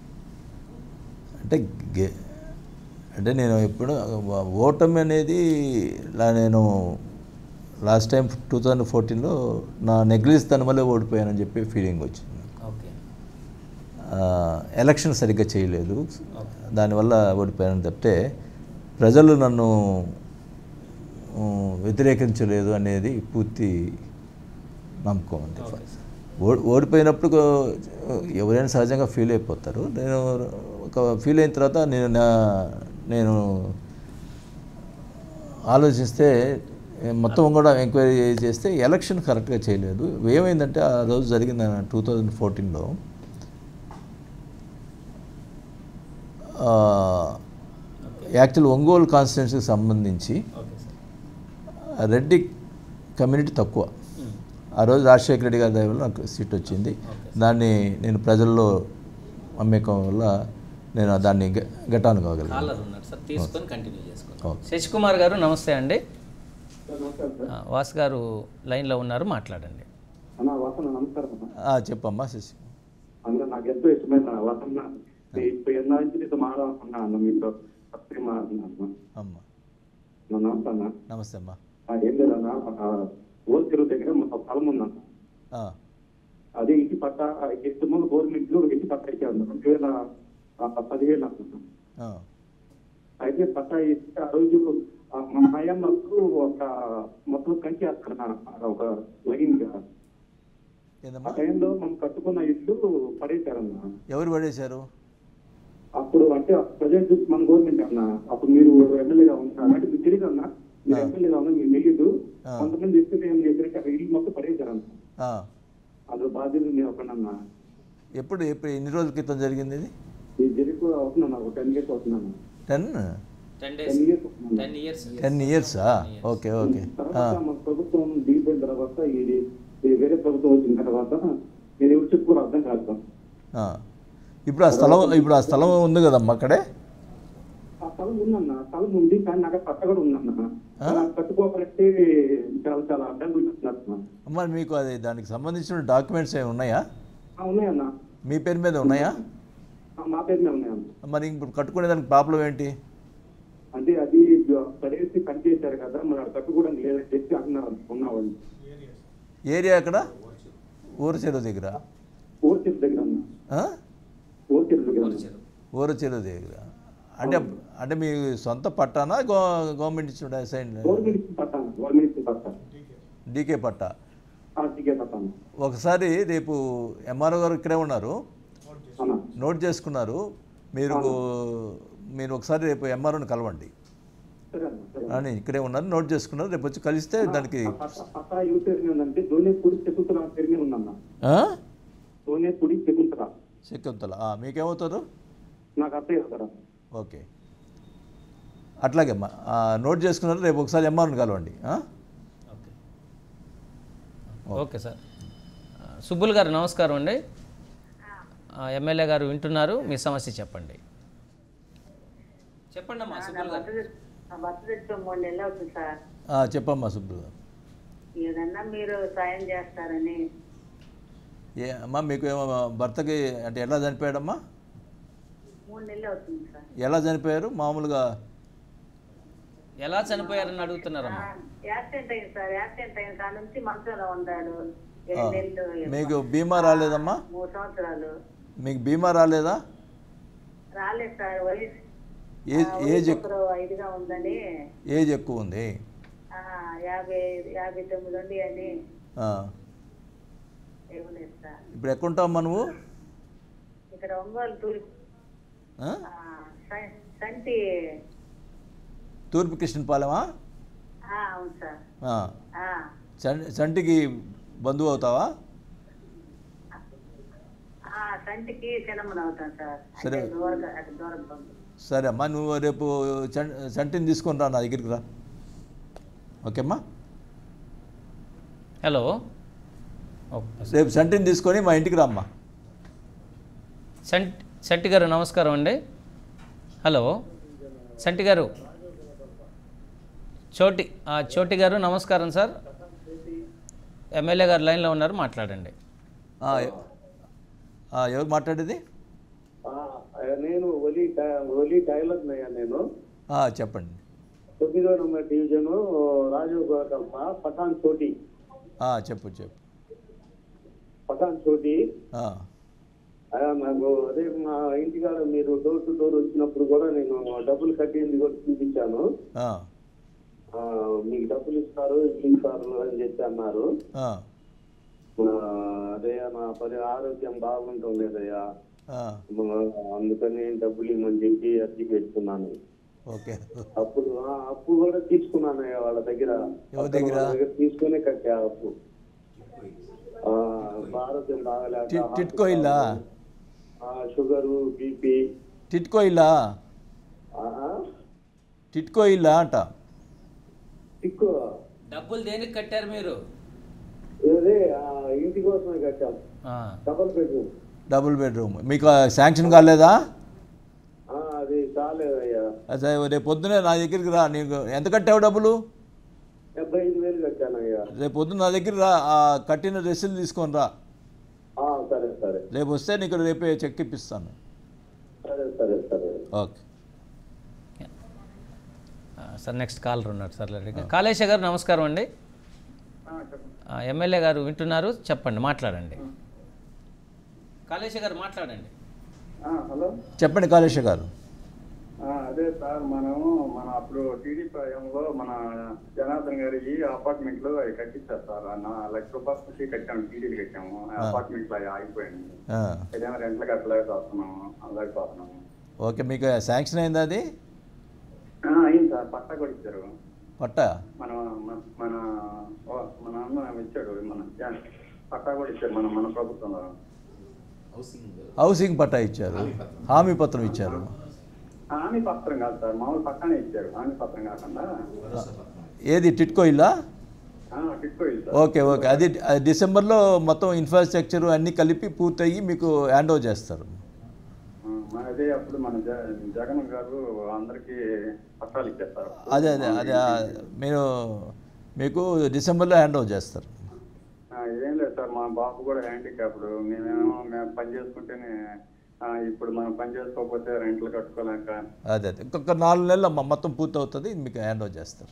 అంటే నేను ఎప్పుడు ఓటమి అనేది నేను లాస్ట్ టైం 2014లో నా నెగ్లిజితనం వల్లే ఓడిపోయానని చెప్పి ఫీలింగ్ వచ్చింది. ఓకే. ఎలక్షన్ సరిగ్గా చేయలేదు, దానివల్ల ఓడిపోయానని తప్పితే ప్రజలు నన్ను వ్యతిరేకించలేదు అనేది పూర్తి నమ్మకం. అంటే ఓడిపోయినప్పుడు ఎవరైనా సహజంగా ఫీల్ అయిపోతారు. నేను ఒక ఫీల్ అయిన తర్వాత నేను ఆలోచిస్తే మొత్తం కూడా ఎంక్వైరీ చేస్తే ఎలక్షన్ కరెక్ట్గా చేయలేదు. ఏమైందంటే ఆ రోజు జరిగిన 2014లో యాక్చువల్ ఒంగోలు కాన్స్టిట్యున్సీకి సంబంధించి రెడ్డి కమ్యూనిటీ తక్కువ. ఆ రోజు రాజశేఖర రెడ్డి గారి దయ వల్ల నాకు సీట్ వచ్చింది. దాన్ని నేను ప్రజల్లో అమ్మకం వల్ల నేను దాన్ని గెటాన్ కాగలిగాను. శశికుమార్ గారు నమస్తే అండి. వాసు గారు లైన్లో ఉన్నారు, మాట్లాడండి. అన్న వసన్న నమస్కారం అన్న. చెప్పమ్మా శశి. అన్న నాకు ఎంతో ఇష్టమైన వసన్న ఇప్పుడు ఎన్నో నుంచి నీతో మాట్లాడుతున్నా అన్న, మీతో తప్పే మాట్లాడుతున్నా అమ్మా. నమస్తే అన్న. నమస్తే అమ్మా. ఏం లేదన్న, ఓల్ చెరువు దగ్గర మా స్థలం ఉందన్న. అదే ఇంటి పట్ట ఇంతకుముందు గవర్నమెంట్ లో ఇంటి పట్ట ఇచ్చారు 2015 అనుకుంటున్నాం. అయితే పట్ట ఇస్తే ఆ రోజు మన హయాంలో ఒక మొత్తం కంచి వేస్తాను ఒక లైన్ గా. ఆ టైంలో మనం కట్టుకున్న ఇల్లు పడేశారన్న. ఎవరు పడేశారు? అప్పుడు అంటే ప్రజెంట్ మన గవర్నమెంట్ అన్న, అప్పుడు మీరు ఎమ్మెల్యేగా ఉన్నారు అంటే మీకు తెలియదు అన్న, మీరు ఎమ్మెల్యేగా ఉన్నా మీకు తెలియదు. కొంతమంది వ్యక్తులు ఏం చేశారంటే అక్కడ ఇల్లు మొత్తం పడేశారన్న. అది బాధ్యత నేను ఒకనన్నా. ఎప్పుడు ఎన్ని రోజుల క్రితం జరిగింది ఇది? ఇది జరిగి అవుతున్నాను, ఒక 10 years అవుతున్నాను. 10 years? Okay okay. తర్వాత మన ప్రభుత్వం దిగిపోయిన తర్వాత ఇది వేరే ప్రభుత్వం వచ్చిన తర్వాత నేను ఎవరు చెప్పుకోరు అర్థం కాదు. ఇప్పుడు ఆ స్థలం ఉంది కదమ్మా అక్కడే? ఆ స్థలం ఉందన్న, స్థలం ఉంది కానీ నాకు పట్ట కూడా ఉందన్న. కట్టుకోవాలంటే చాలా చాలా అడ్డం చూపిస్తున్నారు. అమ్మా మీకు అది దానికి సంబంధించిన డాక్యుమెంట్స్ ఏమి ఉన్నాయా? ఉన్నాయన్న. మీ పేరు మీద ఉన్నాయా? మా పేరు మీద ఉన్నాయన్న. మరి ఇప్పుడు కట్టుకునే దానికి ప్రాబ్లం ఏంటి? అంటే అది పడేసి కట్ చేశారు కదా, మరి అది కట్టుకోవడానికి లేదని చెప్పి అంటున్నారు ఉన్నవాళ్ళు. ఏరియా ఎక్కడ? ఊరు చెరువు దగ్గర. ఊరు చెరువు దగ్గర అన్న. ఊరు చెరువు దగ్గర. ఊరు చెరువు దగ్గర అంటే మీ సొంత పట్టానా గవర్నమెంట్ ఇచ్చిన సైన్? డీకే పట్టా. ఒకసారి రేపు ఎంఆర్ఓ గారు ఇక్కడే ఉన్నారు, నోట్ చేసుకున్నారు. మీరు ఒకసారి రేపు ఎంఆర్ఓని కలవండి అని ఇక్కడే ఉన్నారు, నోట్ చేసుకున్నారు. రేపు వచ్చి కలిస్తే దానికి శకుంతల మీకేమవుతారు? ఓకే అట్లాగే అమ్మా, నోట్ చేసుకున్నారు. రేపు ఒకసారి ఎంఆర్ఓని కలవండి. Okay sir. సుబ్బుల్ గారు నమస్కారం అండి. ఎమ్మెల్యే గారు వింటున్నారు, మీ సమస్య చెప్పండి. చెప్పండి అమ్మా సుబ్బుల్ గారు. చెప్పమ్మా సుబ్బుల్ గారు. ఏదన్నా మీరు సాయం చేస్తారని. అమ్మా మీకు ఏమో భర్తకి అంటే ఎలా చనిపోయాడమ్మా? 3 నెలలు అవుతుంది సార్. ఎలా చనిపోయారు? మామూలుగా ఎలా చనిపోయారని అడుగుతున్నారమ్మా. యాక్సిడెంట్ అయింది సార్. యాక్సిడెంట్ అయిన కాడ నుంచి మంచంలో ఉన్నాడు. మీకు బీమా రాలేదమ్మా? 3 సంవత్సరాలు. మీకు బీమా రాలేదా? రాలేదు సార్. వయసు ఏజ్ 5గా ఉందని. ఏజ్ ఎక్కువ ఉంది. 59 ఉంది అని. ఇవ్వలేదు సార్. ఇప్పుడు ఎక్కడుంటావమ్మా నువ్వు? ఇక్కడ ఒంగోలు తూర్పు కృష్ణపాలెమా? అవును సార్. సంటికి బంధువు అవుతావా? సంటికి చిన్నమ్మని అవుతాను సార్. సరే సరే అమ్మా, నువ్వు రేపు సంటిని తీసుకొని రా నా దగ్గరికి రా. ఓకేమ్మా. హలో, రేపు సంటిని తీసుకొని మా ఇంటికి రామ్మా. సంటి గారు నమస్కారం అండి. హలో సంటి గారు. చోటి గారు నమస్కారం సార్. ఎమ్మెల్యే గారు లైన్లో ఉన్నారు, మాట్లాడండి. ఎవరు మాట్లాడేది? నేను ఒలి టైలర్ నేను. చెప్పండి. 9వ నెంబర్ డివిజన్ రాజీవ్ గోకల్ప పఠాన్ చోటి. చెప్పు పఠాన్ చోటి. నాకు అదే మా ఇంటికాడ మీరు డోర్ టు డోర్ వచ్చినప్పుడు కూడా నేను డబ్బులు కట్టింది కూడా చూపించాను. మీకు డబ్బులు ఇస్తారు అని చెప్పి అన్నారు. అదే నా ఆరోగ్యం బాగుంటుందయ్యా, అందుకని డబ్బులు ఇవ్వమని చెప్పి అర్జీ పెట్టుకున్నాను. అప్పు కూడా తీసుకున్నానయ్యా వాళ్ళ దగ్గర. తీసుకునే కట్టా అప్పు. ఆరోగ్యం బాగలేక షుగరు బీపీ. టిట్కో ఇల్లా అంట. టిట్కో డబ్బులు దేనికి కట్టారు మీరు? ఇంటి కోసమే కట్టాం. డబుల్ బెడ్రూమ్ మీకు శాంక్షన్ కాలేదా? అది కాలేదయ్యా. అదే రేపు పొద్దునే నా దగ్గరికి రా. నీకు ఎంత కట్టావు డబ్బులు? 75,000 కట్టానయ్యా. రేపు పొద్దున్న నా దగ్గర రా, కట్టిన రిసిల్ తీసుకొని రా. సరే సరే. రేపు వస్తే నీకు రేపే చెక్ ఇప్పిస్తాను. సరే సరే సరే. Okay sir. నెక్స్ట్ కాలర్ ఉన్నారు సార్. కాళేశ గారు నమస్కారం అండి. ఎమ్మెల్యే గారు వింటున్నారు, చెప్పండి, మాట్లాడండి. కాళేశ గారు మాట్లాడండి. హలో, చెప్పండి కాళేశ గారు. అదే సార్, మన అప్పుడు టీడీపీ హయాంలో మన జనార్దన్ గారికి అపార్ట్మెంట్లు అవి కట్టించారు సార్. 1 లక్ష రూపాయలు కట్టాము, టీడీపీ కట్టాము. అపార్ట్మెంట్లు అవి ఆగిపోయింది. ఏదైనా రెంట్లు కట్టలేకపోతున్నాము, అలాగైపోతున్నాము. ఓకే, మీకు శాంక్షన్ అయిందా అది? అయింది సార్, పట్టా కూడా ఇచ్చారు. పట్టా మన మన మన అన్న ఇచ్చాడు, మన పట్టా కూడా ఇచ్చారు మన ప్రభుత్వంలో. హౌసింగ్ పట్టా ఇచ్చారు, హామీ పత్రం ఇచ్చారు. హామీ పత్రం కాదు సార్, మామూలు పట్టానే ఇచ్చారు, హామీ పత్రం కాకుండా. ఏది టిట్కో ఇల్లా? టిట్కో ఇల్లు సార్. ఓకే ఓకే, అది డిసెంబర్లో మొత్తం ఇన్ఫ్రాస్ట్రక్చర్ అన్నీ కలిపి పూర్తయ్యి మీకు హ్యాండ్ ఓవర్ చేస్తారు. అదే అప్పుడు మన జగన్ గారు అందరికి పట్టాలు ఇచ్చేస్తారు. అదే అదే అదే మీరు మీకు డిసెంబర్లో హ్యాండ్ ఓవర్ చేస్తారు. ఏం లేదు సార్, మా బాబు కూడా హ్యాండిక్యాప్డ్. మేము పని చేసుకుంటేనే, ఇప్పుడు మనం పని చేసుకోకపోతే రెంట్లు కట్టుకోలేక. అదే అదే ఇంకొక 4 నెలలు మొత్తం పూర్తి అవుతుంది, మీకు హ్యాండ్ ఓవర్ చేస్తారు.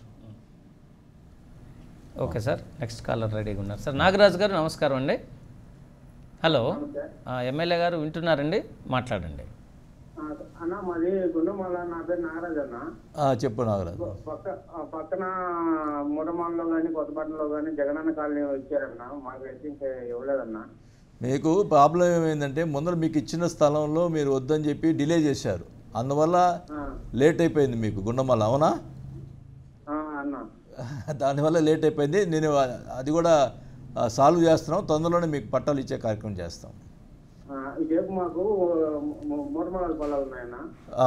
Okay sir. నెక్స్ట్ కాలర్ రెడీగా ఉన్నారు సార్. నాగరాజు గారు నమస్కారం అండి. హలో, ఎమ్మెల్యే గారు వింటున్నారండి, మాట్లాడండి. అన్న మాది గుండమాల, నా పేరు నాగరాజు అన్న. చెప్పు నాగరాజు. పక్కన మూడమాలలో కానీ కొత్తపట్నంలో కానీ జగనన్న కాలనీ వచ్చారన్న, మాకైతే ఇంకా ఇవ్వలేదన్న. మీకు ప్రాబ్లం ఏమైందంటే ముందర మీకు ఇచ్చిన స్థలంలో మీరు వద్దని చెప్పి డిలే చేశారు, అందువల్ల లేట్ అయిపోయింది మీకు గుండమాల, అవునా? అన్న దానివల్ల లేట్ అయిపోయింది. నేను అది కూడా సాల్వ్ చేస్తున్నాం, తొందరలోనే మీకు పట్టాలు ఇచ్చే కార్యక్రమం చేస్తాం. రేపు మాకు మూడమాల పొలాలు ఉన్నాయన్న.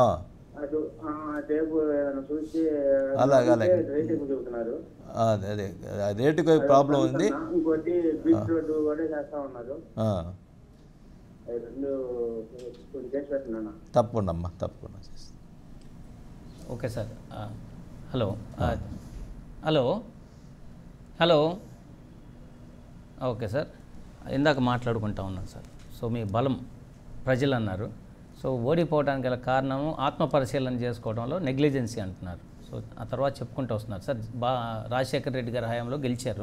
రేపు చూసి అలాగే అలాగే చెబుతున్నారు. అదే అదే రేటుకి ప్రాబ్లం ఉంది. ఇంకోటి బీచ్ రోడ్డు కూడా చేస్తా ఉన్నారు. రెండు చేసి పెట్టినా. తప్పకుండా అమ్మా, తప్పకుండా చేస్తాం. Okay sir. Hello hello hello. Okay sir, ఇందాక మాట్లాడుకుంటా ఉన్నాను సార్. సో మీ బలం ప్రజలు అన్నారు. సో ఓడిపోవడానికి గల కారణము ఆత్మపరిశీలన చేసుకోవడంలో నెగ్లిజెన్సీ అంటున్నారు. సో ఆ తర్వాత చెప్పుకుంటూ వస్తున్నారు సార్. రాజశేఖర రెడ్డి గారి హయాంలో గెలిచారు.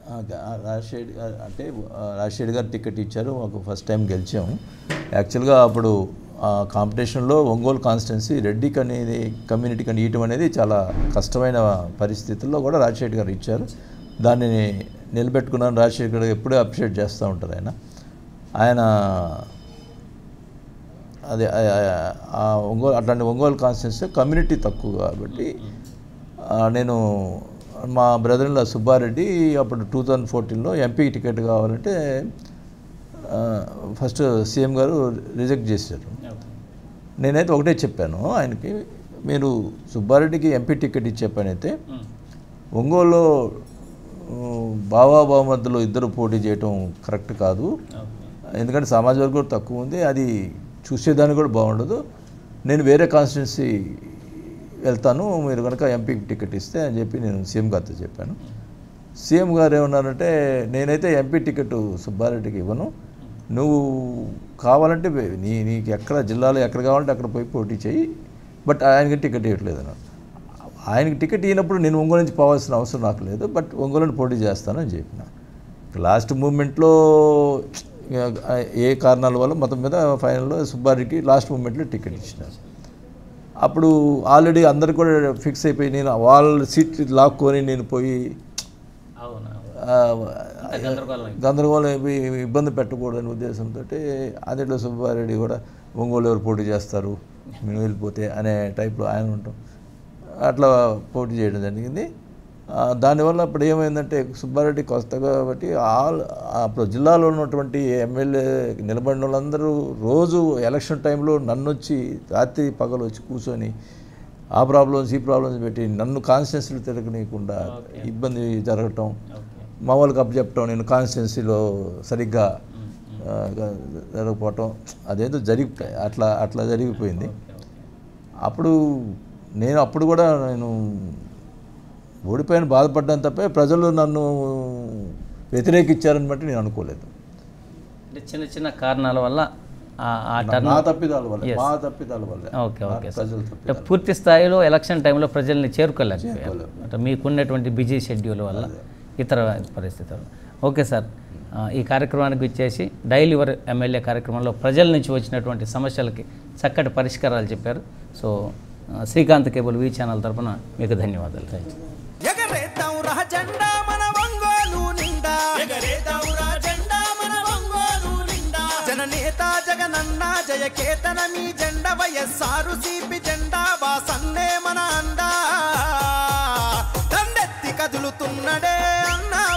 రాజశేఖర్ గారు టికెట్ ఇచ్చారు, మాకు ఫస్ట్ టైం గెలిచాము. యాక్చువల్గా అప్పుడు కాంపిటీషన్లో ఒంగోలు కాన్స్టిట్యున్సీ రెడ్డి అనేది కమ్యూనిటీకి అని ఇవ్వటం అనేది చాలా కష్టమైన పరిస్థితుల్లో కూడా రాజశేఖర్ గారు ఇచ్చారు. దాన్ని నిలబెట్టుకున్నాను. రాజశేఖర్ గారు ఎప్పుడూ అప్రిషియేట్ చేస్తూ ఉంటారు ఆయన అదే ఒంగోలు అట్లాంటి ఒంగోలు కాన్స్టిట్యున్సీ కమ్యూనిటీ తక్కువ కాబట్టి నేను మా బ్రదర్ల సుబ్బారెడ్డి అప్పుడు 2014లో ఎంపీ టికెట్ కావాలంటే ఫస్ట్ సీఎం గారు రిజెక్ట్ చేశారు. నేనైతే ఒకటే చెప్పాను ఆయనకి, మీరు సుబ్బారెడ్డికి ఎంపీ టికెట్ ఇచ్చే పని అయితే ఒంగోలులో బావాబామద్దులో ఇద్దరు పోటీ చేయటం కరెక్ట్ కాదు, ఎందుకంటే సమాజ వర్గం కూడా తక్కువ ఉంది, అది చూసేదానికి కూడా బాగుండదు. నేను వేరే కాన్స్టిట్యున్సీ వెళ్తాను, మీరు కనుక ఎంపీకి టికెట్ ఇస్తే అని చెప్పి నేను సీఎం గారితో చెప్పాను. సీఎం గారు ఏమన్నారంటే, నేనైతే ఎంపీ టికెట్ సుబ్బారెడ్డికి ఇవ్వను, నువ్వు కావాలంటే నీకు ఎక్కడ జిల్లాలో ఎక్కడ కావాలంటే అక్కడ పోయి పోటీ చేయి, బట్ ఆయనకి టికెట్ ఇవ్వట్లేదు అన్నాడు. ఆయనకి టికెట్ ఇవ్వనప్పుడు నేను ఒంగోలు నుంచి పోవాల్సిన అవసరం నాకు లేదు, బట్ ఒంగోలుని పోటీ చేస్తానని చెప్పిన. లాస్ట్ మూమెంట్లో ఏ కారణాల వల్ల మొత్తం మీద ఫైనల్లో సుబ్బారెడ్డికి లాస్ట్ మూమెంట్లో టికెట్ ఇచ్చినారు. అప్పుడు ఆల్రెడీ అందరు కూడా ఫిక్స్ అయిపోయి నేను వాళ్ళ సీట్ లాక్కొని నేను పోయి గందరగోళం అయిపోయి ఇబ్బంది పెట్టకూడదనే ఉద్దేశంతో అదిలో సుబ్బారెడ్డి కూడా ఒంగోలు ఎవరు పోటీ చేస్తారు మేము వెళ్ళిపోతే అనే టైప్లో ఆయన ఉంటాం, అట్లా పోటీ చేయడం జరిగింది. దానివల్ల అప్పుడు ఏమైందంటే సుబ్బారెడ్డి కొత్త కాబట్టి అప్పుడు జిల్లాలో ఉన్నటువంటి ఎమ్మెల్యే నిలబడిన వాళ్ళందరూ రోజు ఎలక్షన్ టైంలో నన్ను వచ్చి రాత్రి పగలు వచ్చి కూర్చొని ఆ ప్రాబ్లమ్స్ ఈ ప్రాబ్లమ్స్ పెట్టి నన్ను కాన్స్టిట్యున్సీలు తిరగనీయకుండా ఇబ్బంది జరగటం, మా వాళ్ళకి అప్పచెప్పటం, నేను కాన్స్టిట్యున్సీలో సరిగ్గా జరగకపోవటం అదేదో అట్లా జరిగిపోయింది. అప్పుడు కూడా నేను ఓడిపోయిన బాధపడ్డాను తప్పే ప్రజలు నన్ను వ్యతిరేకించారని బట్టి నేను అనుకోలేదు. అంటే చిన్న చిన్న కారణాల వల్ల నా తప్పిదాల వల్ల, మా తప్పిదాల వల్ల. Okay okay sir. పూర్తి స్థాయిలో ఎలక్షన్ టైంలో ప్రజల్ని చేరుకోలేకపోయారు అంటే మీకున్నటువంటి బిజీ షెడ్యూల్ వల్ల, ఇతర పరిస్థితులు. ఓకే సార్, ఈ కార్యక్రమానికి ఇచ్చేసి డైలీ యువర్ ఎమ్మెల్యే కార్యక్రమంలో ప్రజల నుంచి వచ్చినటువంటి సమస్యలకి చక్కటి పరిష్కారాలు చెప్పారు. So Srikanth cable V channel తరఫున మీకు ధన్యవాదాలు. Thank you. ఎగరేద్దాం రా జెండా మన ఒంగోలు నిండా, ఎగరేద్దాం రా జెండా మన ఒంగోలు నిండా. జననేత జగనన్న జయకేతన మీ జెండా, వైఎస్ఆర్ సిపి జెండా బాసన్నే మన అండా. దండెత్తి కదులుతున్నడే అన్నా